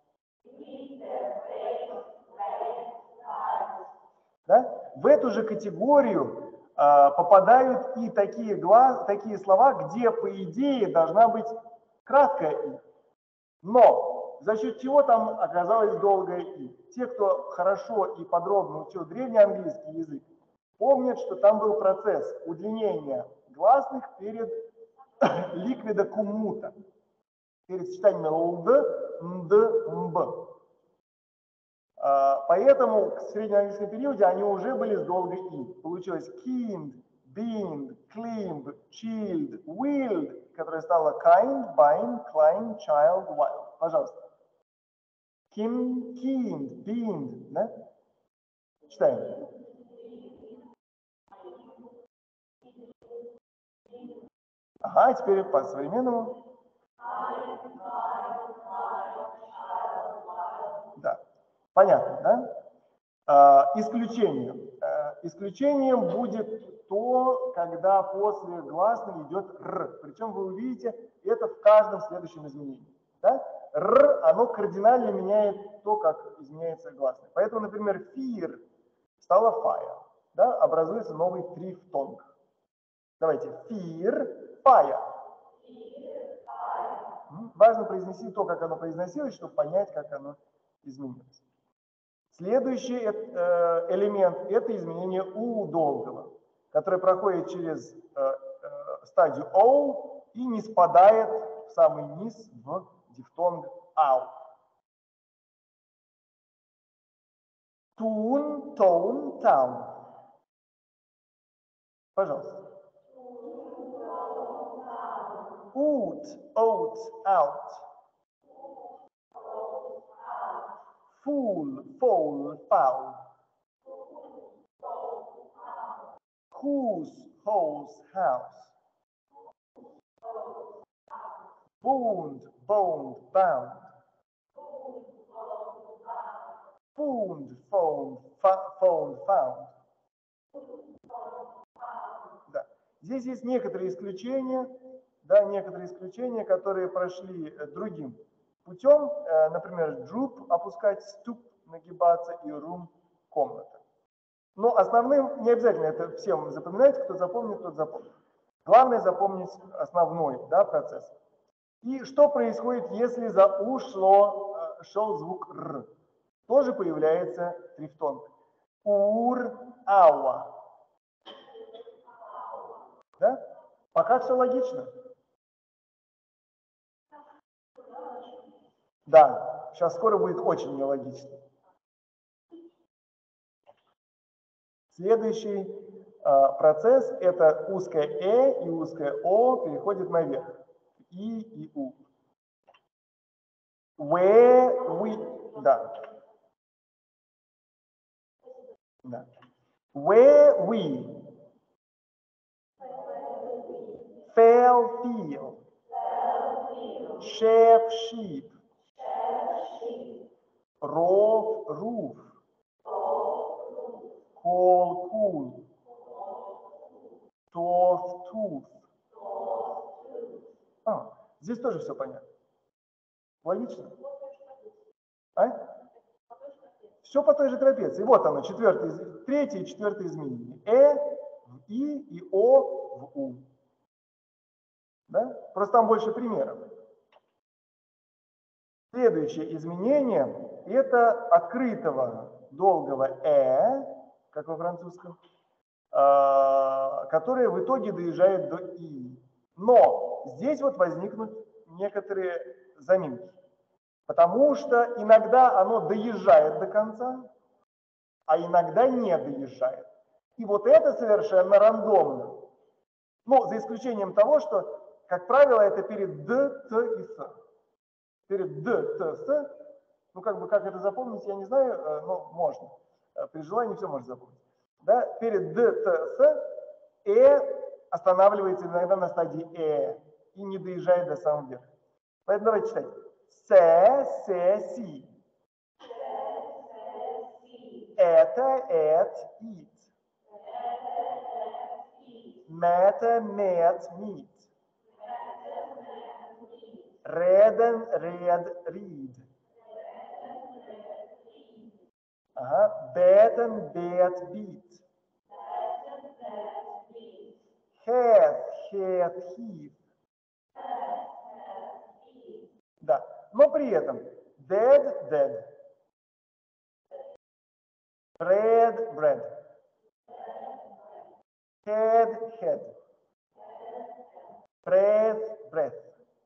Да? В эту же категорию попадают и такие слова, где, по идее, должна быть краткая «и». Но за счет чего там оказалось долгое «и». Те, кто хорошо и подробно учил древнеанглийский язык, помнят, что там был процесс удлинения гласных перед ликвида куммута, перед сочетанием лд, нд, мб. Поэтому в среднеанглийском периоде они уже были с долгой «и». Получилось kind, bind, climb, chilled, willed, которая стала kind, bind, climb, child, wild. Пожалуйста. Kind, bind, да? Читаем. Ага, теперь по современному. Да. Понятно, да? Исключением будет то, когда после гласной идет р. Причем вы увидите это в каждом следующем изменении. Да? Р, оно кардинально меняет то, как изменяется гласная. Поэтому, например, fear стало fire. Да? Образуется новый трифтонг. Давайте. Fear, fire. Важно произнести то, как оно произносилось, чтобы понять, как оно изменилось. Следующий элемент – это изменение У долгого, которое проходит через стадию O и не спадает в самый низ в дифтонг ау. Тун, тоун, таун. Пожалуйста. Out, out, out. Fool, foul, foul. Whose, whose, house. Bound, bound, bound. Found, found, found, found. Да. Здесь есть некоторые исключения, которые прошли другим путем. Например, droop опускать, stoop нагибаться и room комната. Но основным не обязательно это всем запоминать, кто запомнит, тот запомнит. Главное запомнить основной, да, процесс. И что происходит, если за у шел звук р? Тоже появляется трифтонг. Ур, ауа. Да? Пока все логично. Да, сейчас скоро будет очень нелогично. Следующий процесс – это узкое и узкое о переходит наверх. И у. Where we, да. Да. Where we. Fell, feel. Shape, sheep. Roof, roof. Coal, cool. Tooth, tooth. Здесь тоже все понятно. Логично? Все по той же трапеции. Вот оно, третье и четвертое изменение. В и о в у. Да? Просто там больше примеров. Следующее изменение – это открытого долгого как во французском, которое в итоге доезжает до и. Но здесь вот возникнут некоторые заминки, потому что иногда оно доезжает до конца, а иногда не доезжает. И вот это совершенно рандомно. Ну, за исключением того, что, как правило, это перед д, т и с. Перед д, т, с. Ну, как бы, как это запомнить, я не знаю, но можно. При желании все можно запомнить. Да? Перед д, т, с, останавливается иногда на стадии и не доезжает до самого верха. Поэтому давайте читать. Си. Это, ит. Мета, мет, мит. Реден, ред, рид. Бетен, бет, бит. Хэт, хэт, хит. Да, но при этом dead, dead. Bread, bread. Head, head. Breath, breath.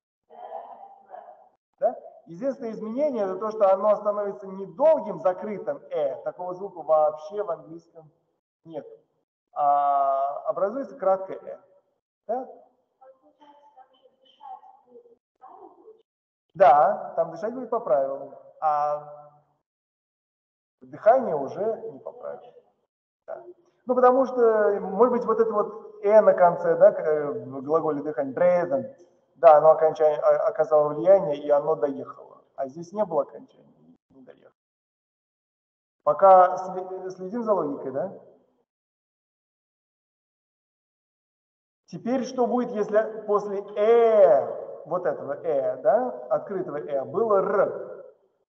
Да? Единственное изменение – это то, что оно становится не долгим закрытым такого звука вообще в английском нет, а образуется краткое Да? Да, там дышать будет по правилам, а дыхание уже не по правилам. Да. Ну, потому что, может быть, вот это вот на конце, да, в глаголе дыхания, present, да, оно оказало влияние, и оно доехало. А здесь не было окончания, не доехало. Пока следим за логикой, да? Теперь что будет, если после вот этого да, открытого было р?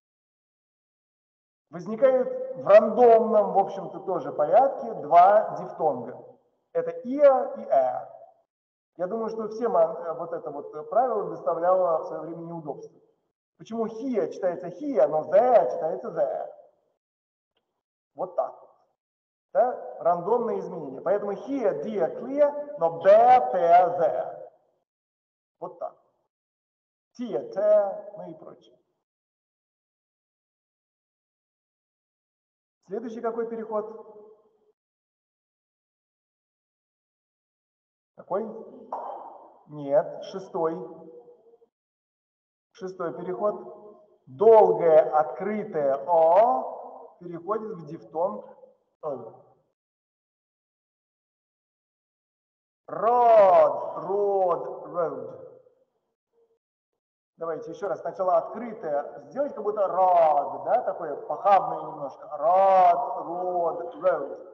Возникает в рандомном, в общем-то, тоже порядке два дифтонга. Это иа и Я думаю, что всем вот это вот правило доставляло в свое время неудобства. Почему хия читается хия, но зе читается зе? Вот так. Да? Рандомные изменения. Поэтому here, there, clear, но there, there, there. Вот так. Те, те, ну и прочее. Следующий какой переход? Какой? Нет, шестой. Шестой переход. Долгое открытое О переходит в дифтонг О. Road, road. Давайте еще раз. Сначала открытое. Сделать как будто road, да, такое похабное немножко. Road, road.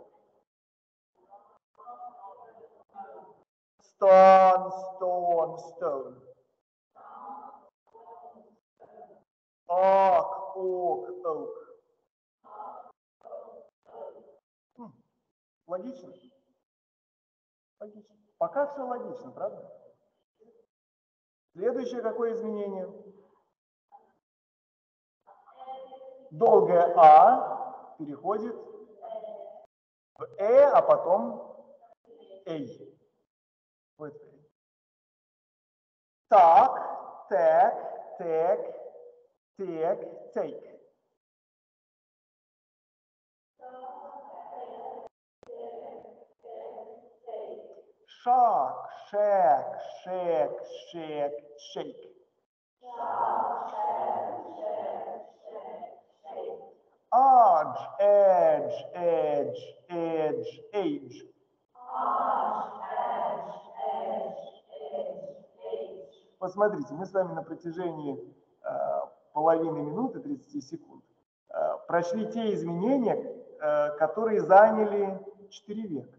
Stone. Oak. Логично? Логично. Пока все логично, правда? Следующее какое изменение? Долгое А переходит в а потом эй. Вот. Так, take. Шаг, shake. Age. Посмотрите, мы с вами на протяжении половины минуты, 30 секунд, прошли те изменения, которые заняли 4 века.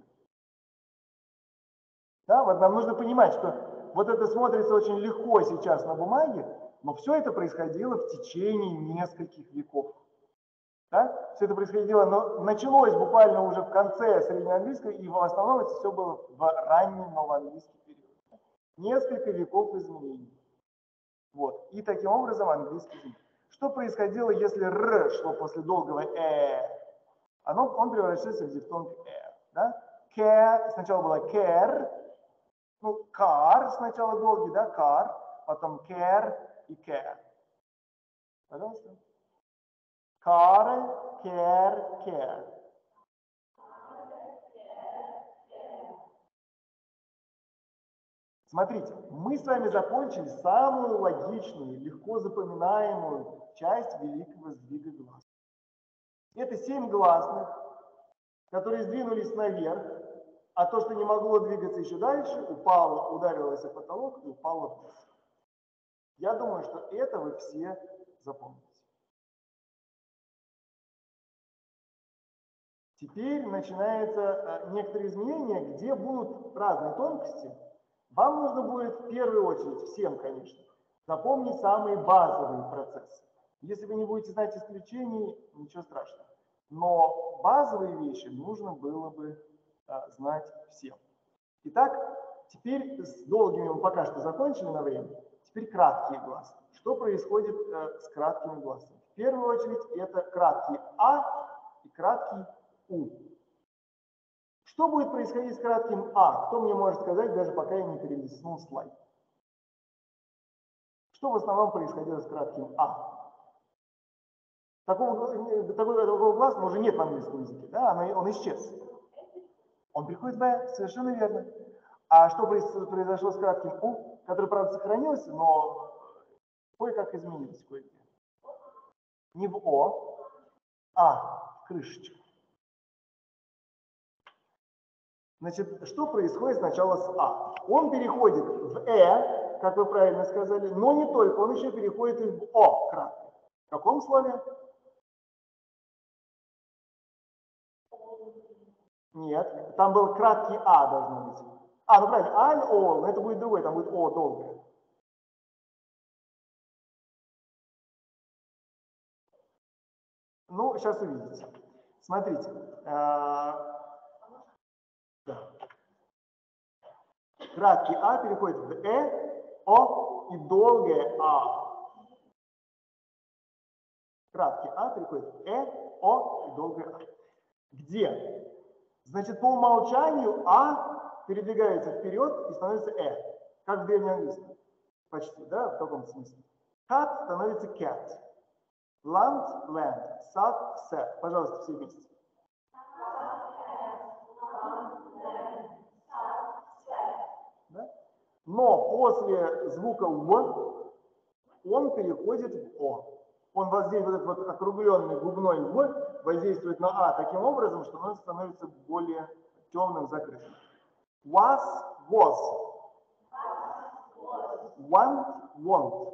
Да, вот нам нужно понимать, что вот это смотрится очень легко сейчас на бумаге, но все это происходило в течение нескольких веков. Да? Все это происходило, но началось буквально уже в конце среднеанглийского, и в основном это все было в раннем новоанглийский период. Несколько веков изменений. Вот. И таким образом английский язык. Что происходило, если р шло после долгого он превращается в дифтонг Да? Care, сначала было care, ну, car сначала долгий, да, car, потом care и care. Пожалуйста. Car, care. Смотрите, мы с вами закончили самую логичную, легко запоминаемую часть великого сдвига гласных. Это 7 гласных, которые сдвинулись наверх, а то, что не могло двигаться еще дальше, упало, ударилось о потолок и упало вниз. Я думаю, что это вы все запомните. Теперь начинаются некоторые изменения, где будут разные тонкости. Вам нужно будет в первую очередь, всем, конечно, запомнить самые базовые процессы. Если вы не будете знать исключений, ничего страшного. Но базовые вещи нужно было бы знать всем. Итак, теперь с долгими мы пока что закончили на время. Теперь краткие гласные. Что происходит с краткими гласными? В первую очередь это краткий А и краткий У. Что будет происходить с кратким А? Кто мне может сказать, даже пока я не перелистнул слайд? Что в основном происходило с кратким А? Такого гласного уже нет в английском языке, да? Он исчез. Он приходит в Б, совершенно верно. А что произошло с кратким У, который, правда, сохранился, но кое-как изменилось кое-где. Не в О, а в крышечку. Значит, что происходит сначала с А? Он переходит в как вы правильно сказали, но не только, он еще переходит и в О краткое. В каком слове? Нет, там был краткий А должно быть. Ну правильно, А или О, но это будет другой, там будет О долгое. Ну, сейчас увидите. Смотрите. Да. Краткий А переходит в О и долгое А. Краткий А переходит в О и долгое А. Где? Значит, по умолчанию А передвигается вперед и становится как в древнеанглийском. Почти, да, в каком смысле. Cat становится cat. Land, land. Sat, sat. Пожалуйста, все вместе. Да? Но после звука В он переходит в О. Он воздействует, вот этот вот округленный губной В воздействует на А таким образом, что он становится более темным, закрытым. Was, was. Want, want.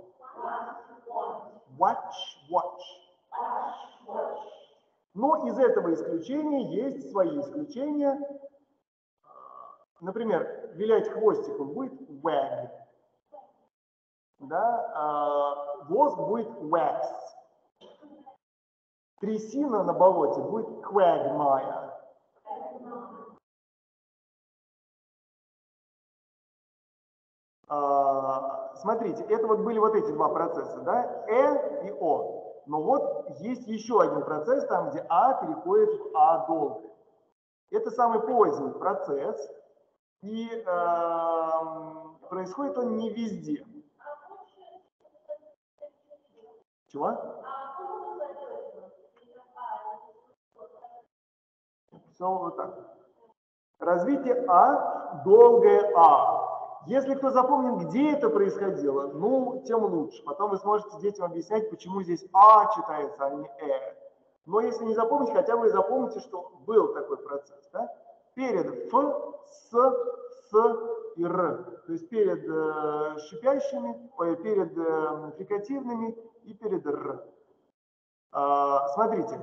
Watch, watch. Но из этого исключения есть свои исключения. Например, вилять хвостиком будет wag. Да? Воск будет wax. Трясина на болоте будет quagmire. Смотрите, это вот были вот эти два процесса, да, и О. Но вот есть еще один процесс, там, где А переходит в А долгое. Это самый поздний процесс, и происходит он не везде. Чего? Все вот так. Развитие А, долгое А. Если кто запомнит, где это происходило, ну, тем лучше. Потом вы сможете детям объяснять, почему здесь А читается, а не Но если не запомните, хотя бы запомните, что был такой процесс. Да? Перед Ф, С и Р. То есть перед шипящими, перед фрикативными и перед Р. Смотрите.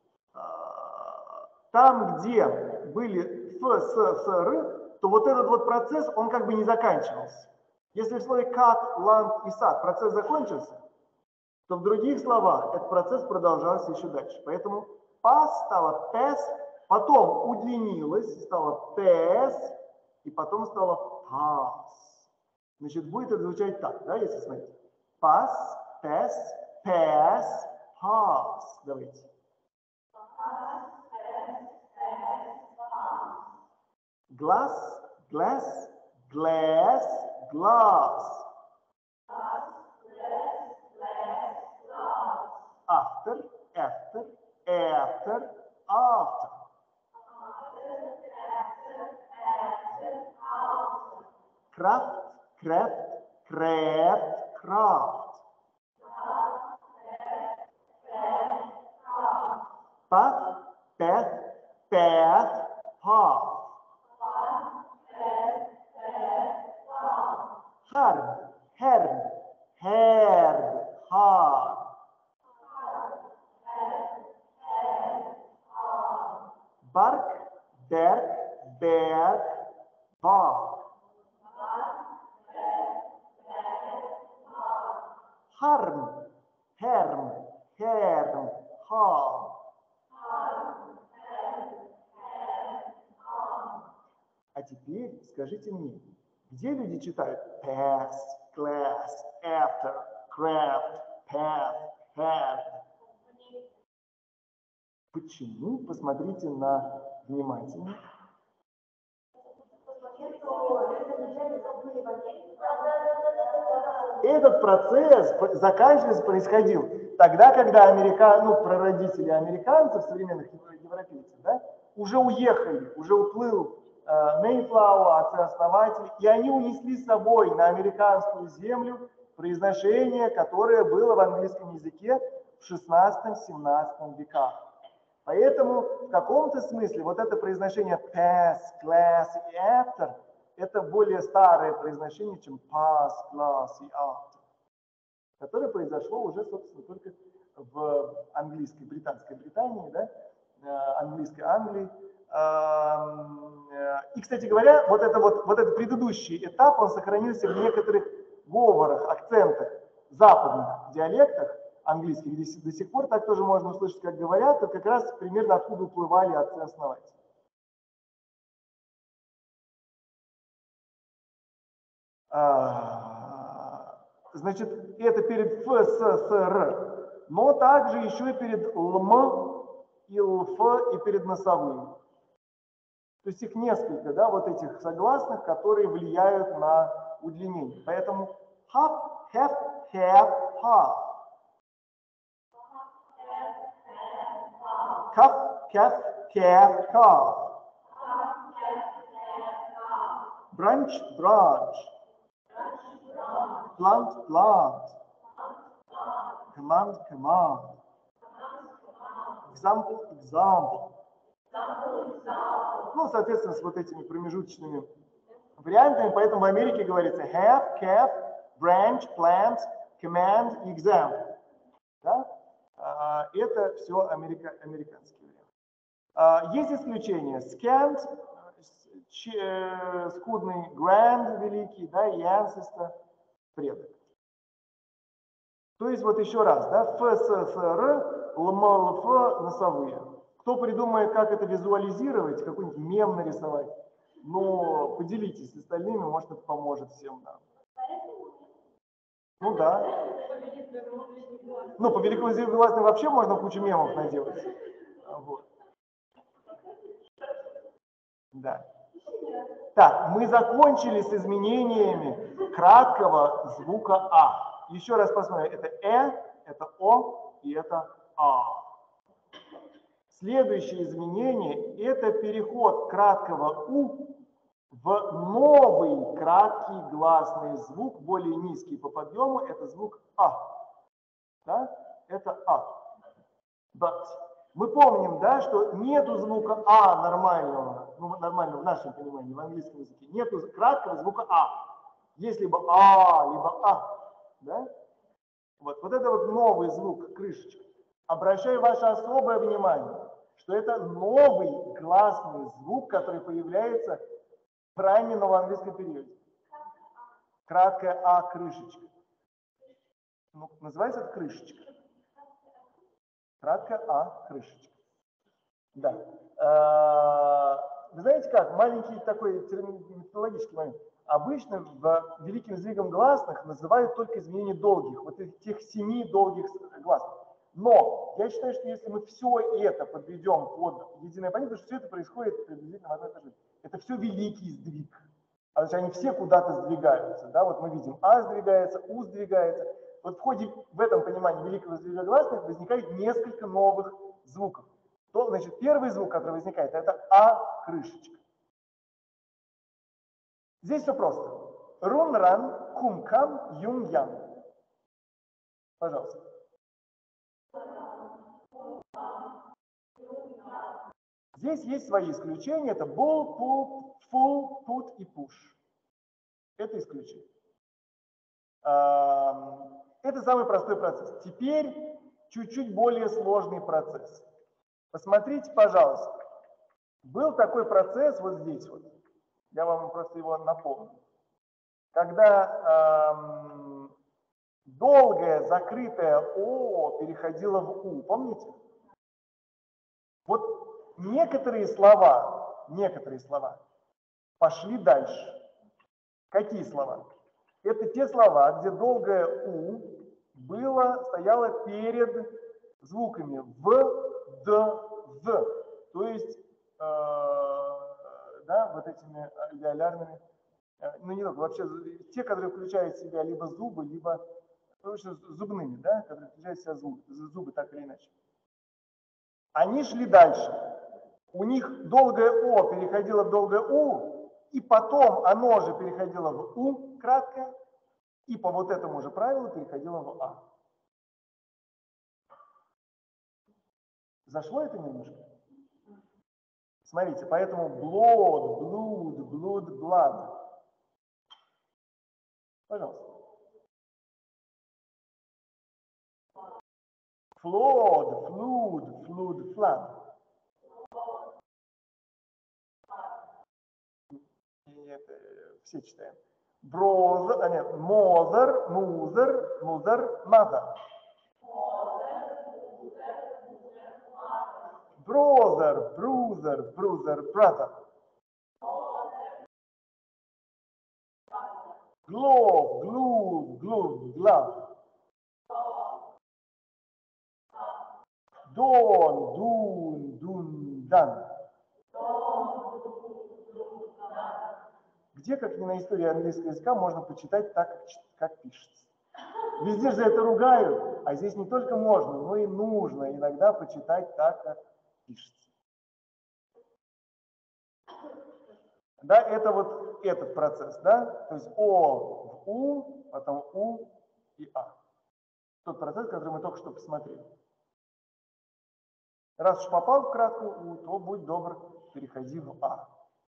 Там, где были Ф, С, Р, то вот этот вот процесс, он как бы не заканчивался. Если в слове cat, land и sad процесс закончился, то в других словах этот процесс продолжался еще дальше. Поэтому pass стало pass, потом удлинилось, стало pass, и потом стало pass. Значит, будет это звучать так, да, если смотреть. Pass, pass, pass, pass. Давайте. Glass, glass, glass, glass. After, after, after, after. Craft, craft, craft, craft. Path, path, path, path. Hard, hard, hard, hard. Bark, bark, bark, bark. Harm, harm, harm, harm. А теперь скажите мне, где люди читают pass, class, after, craft, path, had? Почему? Посмотрите на внимательно. Этот процесс заканчивался, происходил тогда, когда прародители американцев, современных европейцев, да, уже уехали, уже уплыл Мейфлауэр, отцы-основатели, и они унесли с собой на американскую землю произношение, которое было в английском языке в 16-17 веках. Поэтому в каком-то смысле вот это произношение pass, class и after это более старое произношение, чем pass, class и after, которое произошло уже, собственно, только в английской, британской Британии, да, английской Англии. И, кстати говоря, вот этот предыдущий этап, он сохранился в некоторых говорах, акцентах, западных диалектах английских. До сих пор так тоже можно услышать, как говорят, это как раз примерно откуда уплывали отцы-основатели. Значит, это перед Ф, С, Р, но также еще и перед ЛМ и ЛФ и перед носовым. То есть их несколько, да, вот этих согласных, которые влияют на удлинение. Поэтому have, have, have. Cup, calf, calf, calf. Branch, branch. Plant, plant. Command, command. Example, example. Ну, соответственно, с вот этими промежуточными вариантами, поэтому в Америке говорится have, calf, branch, plant, command, example. Да? Это все американские варианты. Есть исключения. Scant, скудный, grand, великий, да, и ancestor, предок. То есть вот еще раз, да, Ф, С, Ф, Р, ЛМ, ЛФ, носовые. Кто придумает, как это визуализировать, какой-нибудь мем нарисовать, но поделитесь с остальными, может, это поможет всем нам. Ну да. Ну, по великогласным вообще можно кучу мемов наделать. Вот. Да. Так, мы закончили с изменениями краткого звука А. Еще раз посмотрим. Это это О и это А. Следующее изменение – это переход краткого У в новый краткий гласный звук, более низкий по подъему, это звук А. Да? Это А. But. Мы помним, да, что нету звука А нормального, ну, нормального в нашем понимании, в английском языке, нету краткого звука А. Есть либо А, либо А. Да? Вот это вот новый звук, крышечка. Обращаю ваше особое внимание, что это новый гласный звук, который появляется в раннем новоанглийском периоде. Краткая А, крышечка. Ну, называется это крышечка. Краткая А, крышечка. Да. Вы знаете как, маленький такой терминологический момент. Обычно великим сдвигом гласных называют только изменение долгих, вот этих 7 долгих гласных. Но я считаю, что если мы все это подведем под единое понятие, что все это происходит приблизительно в одной точке. Это все великий сдвиг. А значит, они все куда-то сдвигаются. Да? Вот мы видим А сдвигается, У сдвигается. Вот в этом понимании великого сдвига гласных возникает несколько новых звуков. То, значит, первый звук, который возникает, это А крышечка. Здесь все просто. Рун, ран, кум, кам, юн, ян. Пожалуйста. Здесь есть свои исключения. Это bull, pull, full, put и push. Это исключение. Это самый простой процесс. Теперь чуть-чуть более сложный процесс. Посмотрите, пожалуйста. Был такой процесс вот здесь вот. Я вам просто его напомню. Когда долгое закрытое О переходило в У. Помните? Вот некоторые слова пошли дальше. Какие слова? Это те слова, где долгое У стояло перед звуками В, Д, З. То есть, да, вот этими альвеолярными, ну не только, вообще те, которые включают в себя либо зубы, либо зубными, да, которые включают в себя зубы так или иначе. Они шли дальше. У них долгое О переходило в долгое У, и потом оно же переходило в У краткое, и по вот этому же правилу переходило в А. Зашло это немножко? Смотрите, поэтому blood, blood, blood, blood. Пожалуйста. Flood, flood, flood, flood. Все читаем. Brother, нет, mother, mother, mother, mother. Brother, bruiser, bruiser, brother. Glove, glue, glove, glove. Don, dun, dun, dun. Где, как ни на истории английского языка, можно почитать так, как пишется? Везде же это ругают, а здесь не только можно, но и нужно иногда почитать так, как пишется. Да, это вот этот процесс, да? То есть О в У, потом У и А. Тот процесс, который мы только что посмотрели. Раз уж попал в краткую У, то будь добр, переходи в А.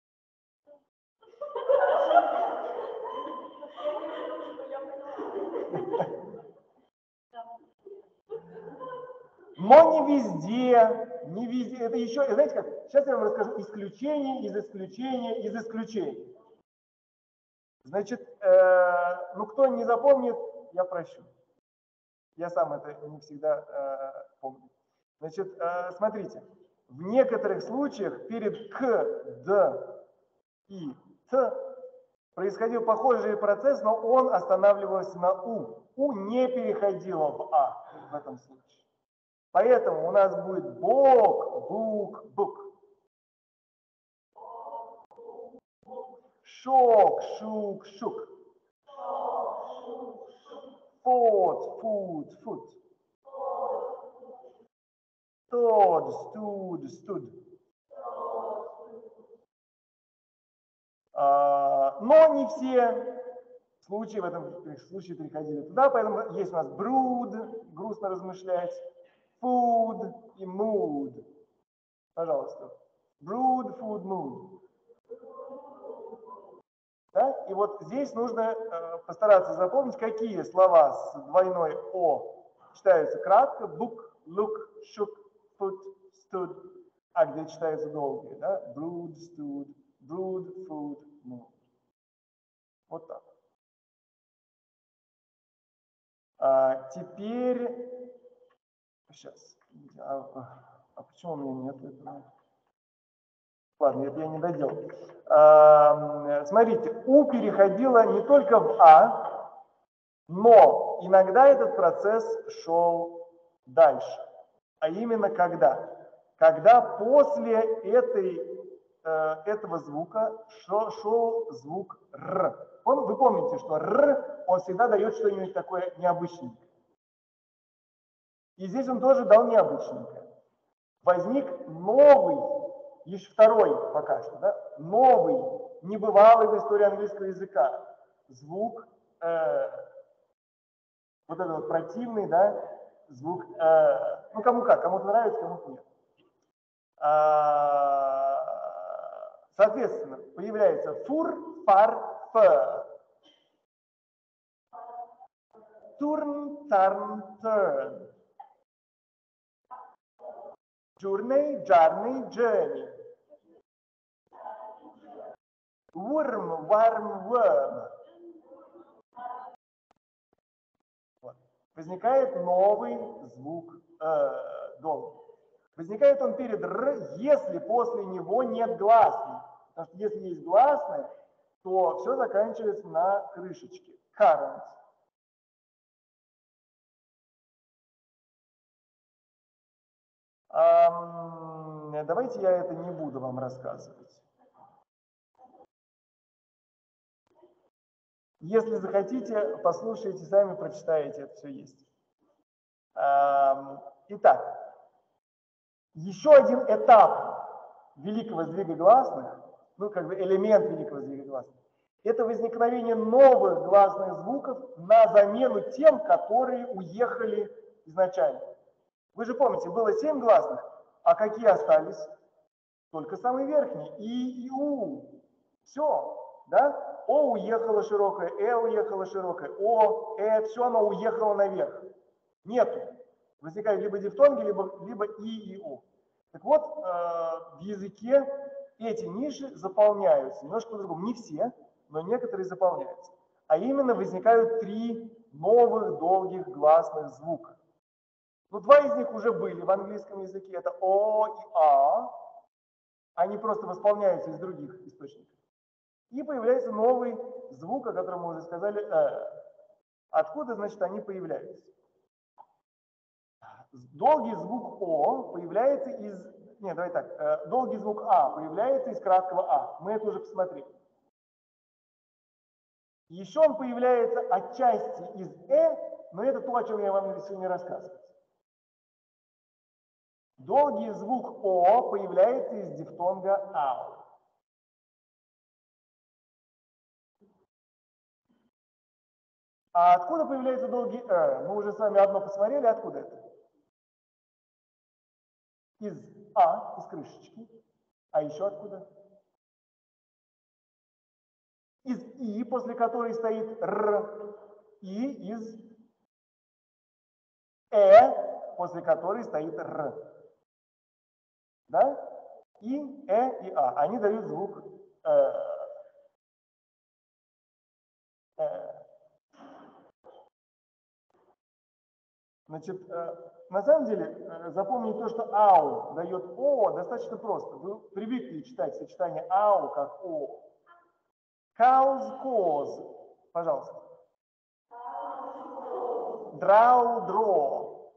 Но не везде, не везде. Это еще, знаете как, сейчас я вам расскажу исключение из исключения из исключений. Значит, ну кто не запомнит, я прощу. Я сам это не всегда помню. Значит, смотрите, в некоторых случаях перед К, Д и Т происходил похожий процесс, но он останавливался на У. У не переходило в А в этом случае. Поэтому у нас будет бок, бук, бук. Шок, шук, шук. Фот, фут, фут. Тод, студ, студ. Но не все случаи в этом случае переходили туда, поэтому есть у нас brood, грустно размышлять, food и mood. Пожалуйста. Brood, food, mood. Да? И вот здесь нужно постараться запомнить, какие слова с двойной О читаются кратко, book, look, shook, foot, stood, а где читаются долгие, да? Brood, stood, brood, food, mood. Вот так. Теперь, сейчас, почему у меня нет этого? Ладно, это я не доделал. Смотрите, У переходила не только в А, но иногда этот процесс шел дальше. А именно когда? Когда после этого звука шел звук Р. Вы помните, что Р, он всегда дает что-нибудь такое необычненькое. И здесь он тоже дал необычненькое. Возник новый, еще второй пока что, да, новый, небывалый в истории английского языка звук, вот этот вот противный, да, звук, ну кому как, кому-то нравится, кому-то нет. Соответственно, появляется фур, фар, ф. Турн, тарн, терн. Journey, journey, journey. Worm, worm, worm. Вот. Возникает новый звук долгий. Возникает он перед Р, если после него нет гласной. Потому что если есть гласная, то все заканчивается на крышечке. Current. Давайте я это не буду вам рассказывать. Если захотите, послушайте сами, прочитаете, это все есть. Итак, еще один этап великого сдвига гласных, ну как бы элемент великого сдвига гласных, это возникновение новых гласных звуков на замену тем, которые уехали изначально. Вы же помните, было 7 гласных, а какие остались? Только самые верхние. И У. Все. Да? О уехало широкое, уехало широкое, О, все оно уехало наверх. Нету. Возникают либо дифтонги, либо И, У. Так вот, в языке эти ниши заполняются. Немножко по-другому. Не все, но некоторые заполняются. А именно возникают 3 новых долгих гласных звука. Ну, 2 из них уже были в английском языке. Это О и А. Они просто восполняются из других источников. И появляется новый звук, о котором мы уже сказали. Откуда, значит, они появляются? Долгий звук О появляется из... Нет, давай так. Долгий звук А появляется из краткого А. Мы это уже посмотрели. Еще он появляется отчасти из но это то, о чем я вам сегодня рассказываю. Долгий звук О появляется из дифтонга ау. А откуда появляется долгий Мы уже с вами одно посмотрели, откуда это? Из из крышечки. А еще откуда? Из И, после которой стоит Р. И из после которой стоит Р. Да? И, и А. Они дают звук Значит, на самом деле, запомнить то, что ау дает О, достаточно просто. Вы привыкли читать сочетание ау как О. Cows, cause. Пожалуйста. Драу, дро.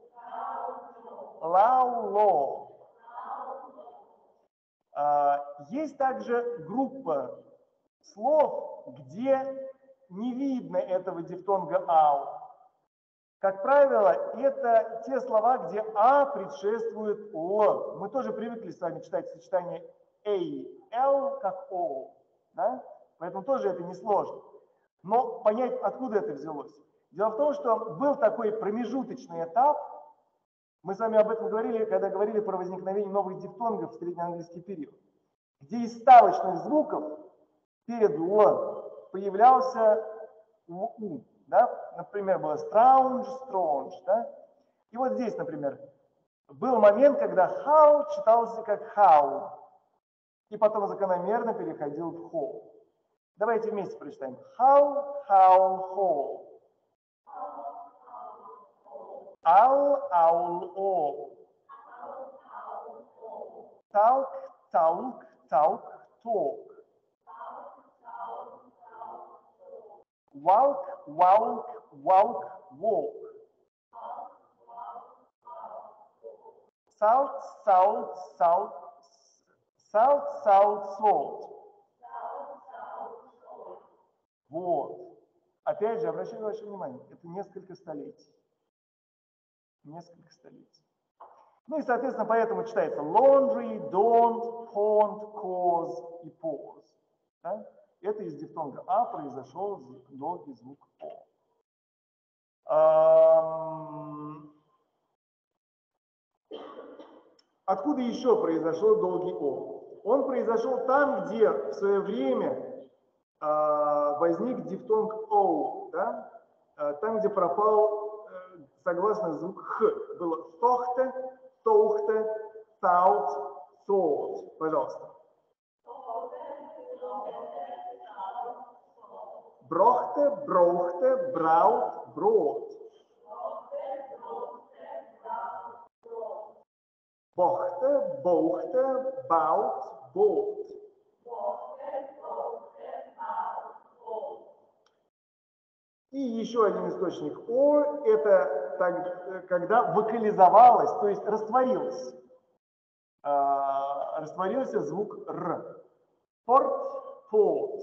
Лау, ло. Есть также группа слов, где не видно этого дифтонга ау. Как правило, это те слова, где А предшествует Л. Мы тоже привыкли с вами читать сочетание Л как О. Да? Поэтому тоже это несложно. Но понять, откуда это взялось. Дело в том, что был такой промежуточный этап. Мы с вами об этом говорили, когда говорили про возникновение новых дифтонгов в среднеанглийский период. Где из ставочных звуков перед Л появлялся У. Да? Например, было strange, strange. Да? И вот здесь, например, был момент, когда how читался как how, и потом закономерно переходил в how. Давайте вместе прочитаем. How, how. Ал, о. Talk, talk. Walk, walk. Salt. Вот. Опять же, обращаю ваше внимание, это несколько столетий. Ну и, соответственно, поэтому читается laundry, don't, haunt, cause и pause. Да? Это из дифтонга А произошел долгий звук О. Откуда еще произошел долгий О? Он произошел там, где в свое время возник дифтонг О, да? Там, где пропал согласный звук Х. Было тохте, таут, thought. Пожалуйста. Брохте, браут, брод. Бохте, баут, бот. И еще один источник О, это когда вокализовалось, то есть растворилось. Растворился звук Р. Форд.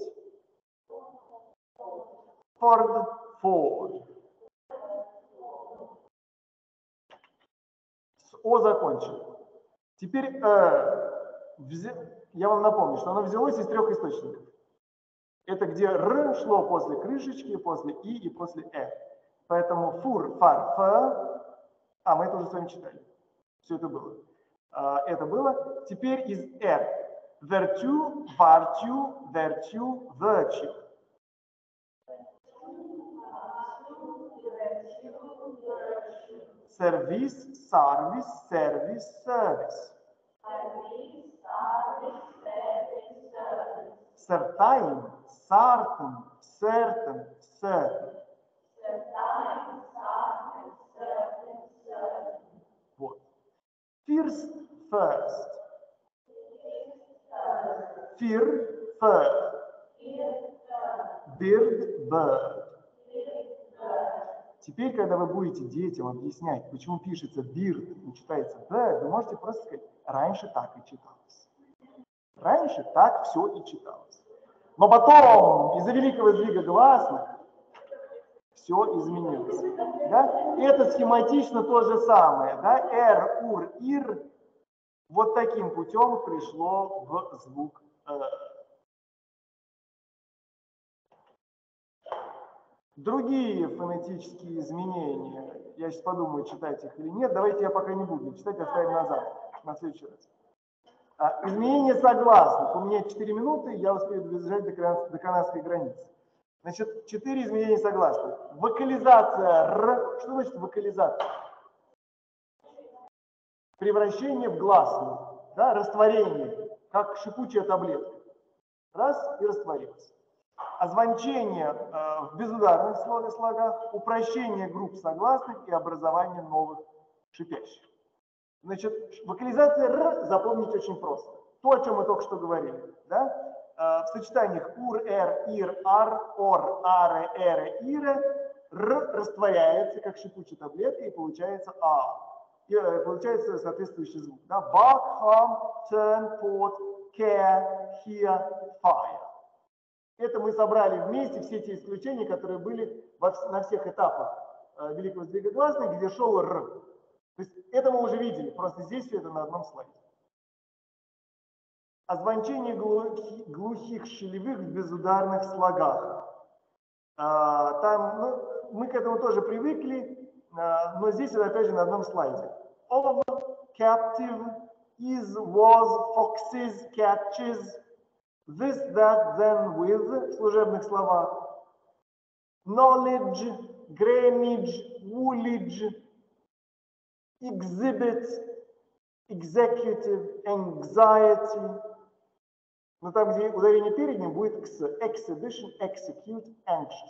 С О закончили. Теперь я вам напомню, что оно взялось из трех источников. Это где Р шло после крышечки, после И и после Поэтому фур, фар, ф. Мы это уже с вами читали. Все это было. Это было. Теперь из Vertu, vartu, virtue. Service, service. Certain, certain. Вот. First. Fear, first. Bird. Теперь, когда вы будете детям объяснять, почему пишется bird и читается bird, вы можете просто сказать, раньше так и читалось. Раньше так все и читалось. Но потом из-за великого сдвига гласных все изменилось. Да? Это схематично то же самое. Да? Р, ур, ир вот таким путем пришло в звук. Другие фонетические изменения, я сейчас подумаю, читать их или нет, давайте я пока не буду читать, оставим назад, на следующий раз. Изменение согласных. У меня 4 минуты, я успею добежать до канадской границы. Значит, 4 изменения согласных. Вокализация Р. Что значит вокализация? Превращение в гласную, да, растворение, как шипучая таблетка. Раз и растворилась. Озвончение в безударных слогах, упрощение групп согласных и образование новых шипящих. Значит, вокализация Р запомнить очень просто. То, о чем мы только что говорили. Да? В сочетаниях ур, эр, ир, ар, ор, аре, эре, ире Р растворяется, как шипучая таблетка, и получается А. И получается соответствующий звук. Да? Back, hum, turn, port, care, hear, fire. Это мы собрали вместе все те исключения, которые были на всех этапах великого сдвига гласных, где шел Р. То есть это мы уже видели, просто здесь все это на одном слайде. Озвончение глухих щелевых в безударных слогах. Там, мы к этому тоже привыкли, но здесь это опять же на одном слайде. Of, captive, is, was, foxes, catches, this, that, then, with в служебных словах. Knowledge, grammage, woolage, exhibit, executive, anxiety. Но там, где ударение перед ним, будет x, exhibition, execute, anxious.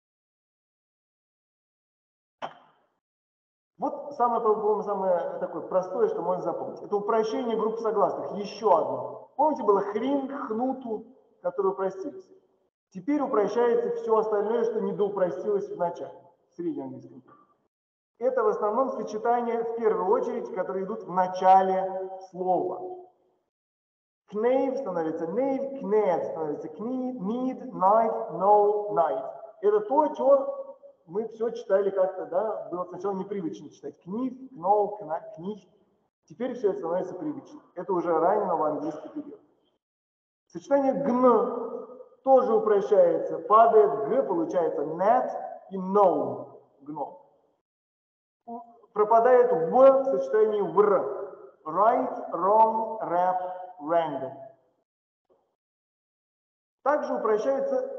Вот самое, по-моему, самое такое простое, что можно запомнить. Это упрощение групп согласных. Еще одно. Помните, было хрин, хнуту, которые упростились. Теперь упрощается все остальное, что недоупростилось в начале, в среднеанглийском. Это в основном сочетания, в первую очередь, которые идут в начале слова. Knave становится nave, kned становится need, knife, no, knife. Это то, что мы все читали как-то, да, было сначала непривычно читать. Книв, кноу, книв. Теперь все это становится привычно. Это уже ранено в английский период. Сочетание гн тоже упрощается. Падает г, получается net и no, гном. Пропадает в в сочетании вр. Right, wrong, rap, random. Также упрощается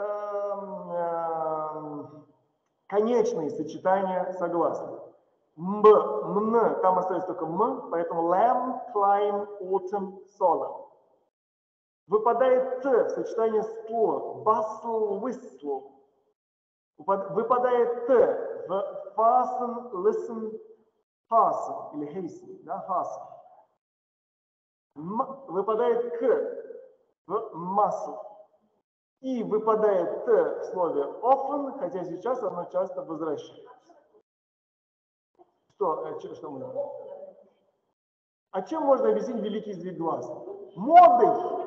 конечные сочетания согласных. Мб, мн, там остается только м, поэтому lamb, climb, autumn, solemn. Выпадает т в сочетании стло, bustle, whistle. Выпадает т в fasten, listen, hasten или hasten, да, hasten. Выпадает к в muscle. И выпадает т в слове often, хотя сейчас оно часто возвращается. Что мы? А чем можно объяснить великий сдвиг гласных? Модой.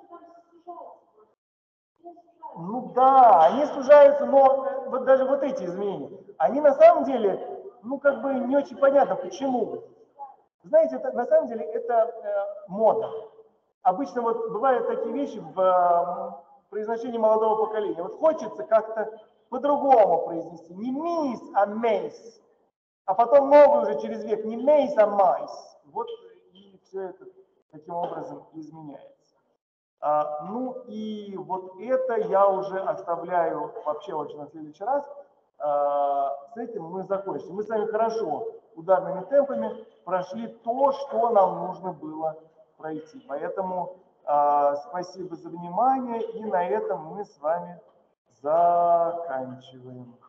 Ну да, они сужаются, но вот даже вот эти изменения, они на самом деле, как бы не очень понятно, почему. Знаете, это, на самом деле это мода. Обычно вот бывают такие вещи в произношении молодого поколения. Вот хочется как-то по-другому произнести. Не мисс, а мейс. А потом новый уже через век. Не мейс, а майс. Вот и все это таким образом изменяется. Ну и вот это я уже оставляю вообще на следующий раз. С этим мы закончим. Мы с вами хорошо ударными темпами прошли то, что нам нужно было пройти. Поэтому спасибо за внимание, и на этом мы с вами заканчиваем.